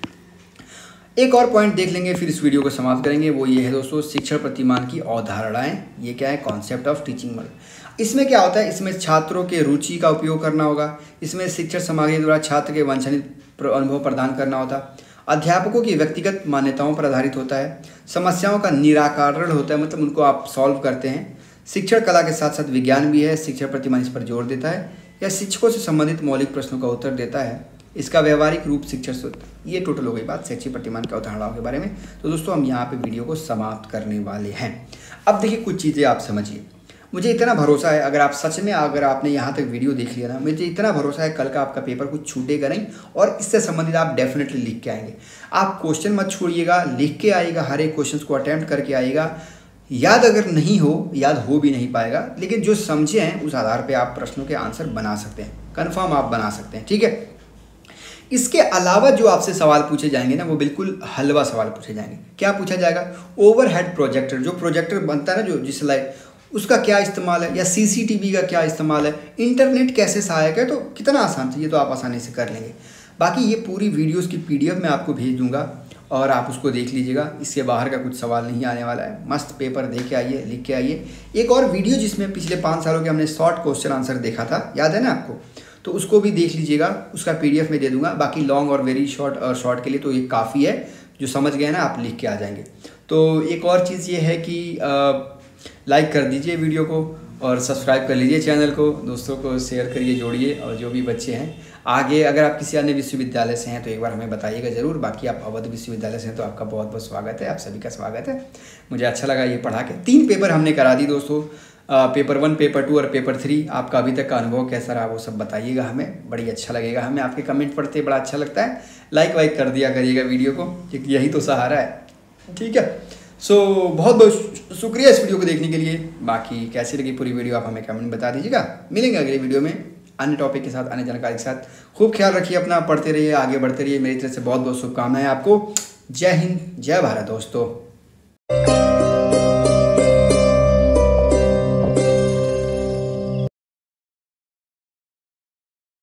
एक और पॉइंट देख लेंगे फिर इस वीडियो को समाप्त करेंगे, वो ये है दोस्तों शिक्षण प्रतिमान की अवधारणाएं। ये क्या है, कॉन्सेप्ट ऑफ टीचिंग मॉडल। इसमें क्या होता है, इसमें छात्रों के रुचि का उपयोग करना होगा। इसमें शिक्षण सामग्री द्वारा छात्र के वांछनीय अनुभव प्रदान करना होता है। अध्यापकों की व्यक्तिगत मान्यताओं पर आधारित होता है। समस्याओं का निराकरण होता है, मतलब उनको आप सॉल्व करते हैं। शिक्षण कला के साथ साथ विज्ञान भी है। शिक्षण प्रतिमान इस पर जोर देता है या शिक्षकों से संबंधित मौलिक प्रश्नों का उत्तर देता है। इसका व्यवहारिक रूप शिक्षण सूत्र। ये टोटल हो गई बात शैक्षिक प्रतिमान की अवधारणाओं के बारे में। तो दोस्तों हम यहाँ पे वीडियो को समाप्त करने वाले हैं। अब देखिए कुछ चीज़ें आप समझिए। मुझे इतना भरोसा है, अगर आप सच में अगर आपने यहाँ तक वीडियो देख लिया ना, मुझे इतना भरोसा है कल का आपका पेपर कुछ छूटेगा नहीं और इससे संबंधित आप डेफिनेटली लिख के आएंगे। आप क्वेश्चन मत छोड़िएगा, लिख के आइएगा, हर एक क्वेश्चन को अटैम्प्ट करके आइएगा। याद अगर नहीं हो, याद हो भी नहीं पाएगा, लेकिन जो समझे हैं उस आधार पर आप प्रश्नों के आंसर बना सकते हैं, कन्फर्म आप बना सकते हैं, ठीक है। इसके अलावा जो आपसे सवाल पूछे जाएंगे ना, वो बिल्कुल हलवा सवाल पूछे जाएंगे। क्या पूछा जाएगा, ओवरहेड प्रोजेक्टर, जो प्रोजेक्टर बनता है ना, जो जिस लाइट, उसका क्या इस्तेमाल है, या सीसीटीवी का क्या इस्तेमाल है, इंटरनेट कैसे सहायक है। तो कितना आसान था, ये तो आप आसानी से कर लेंगे। बाकी ये पूरी वीडियोस की पीडीएफ मैं आपको भेज दूंगा और आप उसको देख लीजिएगा। इसके बाहर का कुछ सवाल नहीं आने वाला है। मस्त पेपर दे के आइए, लिख के आइए। एक और वीडियो जिसमें पिछले पाँच सालों के हमने शॉर्ट क्वेश्चन आंसर देखा था, याद है ना आपको, तो उसको भी देख लीजिएगा। उसका पीडीएफ में दे दूंगा। बाकी लॉन्ग और वेरी शॉर्ट और शॉर्ट के लिए तो ये काफ़ी है, जो समझ गए ना आप लिख के आ जाएंगे। तो एक और चीज़ ये है कि लाइक कर दीजिए वीडियो को और सब्सक्राइब कर लीजिए चैनल को, दोस्तों को शेयर करिए, जोड़िए। और जो भी बच्चे हैं आगे, अगर आप किसी अन्य विश्वविद्यालय से हैं तो एक बार हमें बताइएगा ज़रूर। बाकी आप अवध विश्वविद्यालय से हैं तो आपका बहुत बहुत स्वागत है, आप सभी का स्वागत है। मुझे अच्छा लगा ये पढ़ा के। तीन पेपर हमने करा दी दोस्तों, पेपर वन, पेपर टू और पेपर थ्री। आपका अभी तक का अनुभव कैसा रहा वो सब बताइएगा हमें, बड़ी अच्छा लगेगा हमें। आपके कमेंट पढ़ते बड़ा अच्छा लगता है। लाइक वाइक कर दिया करिएगा वीडियो को, क्योंकि यही तो सहारा है, ठीक है। सो so, बहुत बहुत शुक्रिया इस वीडियो को देखने के लिए। बाकी कैसी लगी पूरी वीडियो आप हमें कमेंट बता दीजिएगा। मिलेंगे अगले वीडियो में अन्य टॉपिक के साथ, अन्य जानकारी के साथ। खूब ख्याल रखिए अपना, पढ़ते रहिए, आगे बढ़ते रहिए। मेरी तरफ से बहुत बहुत शुभकामनाएं आपको। जय हिंद, जय भारत दोस्तों।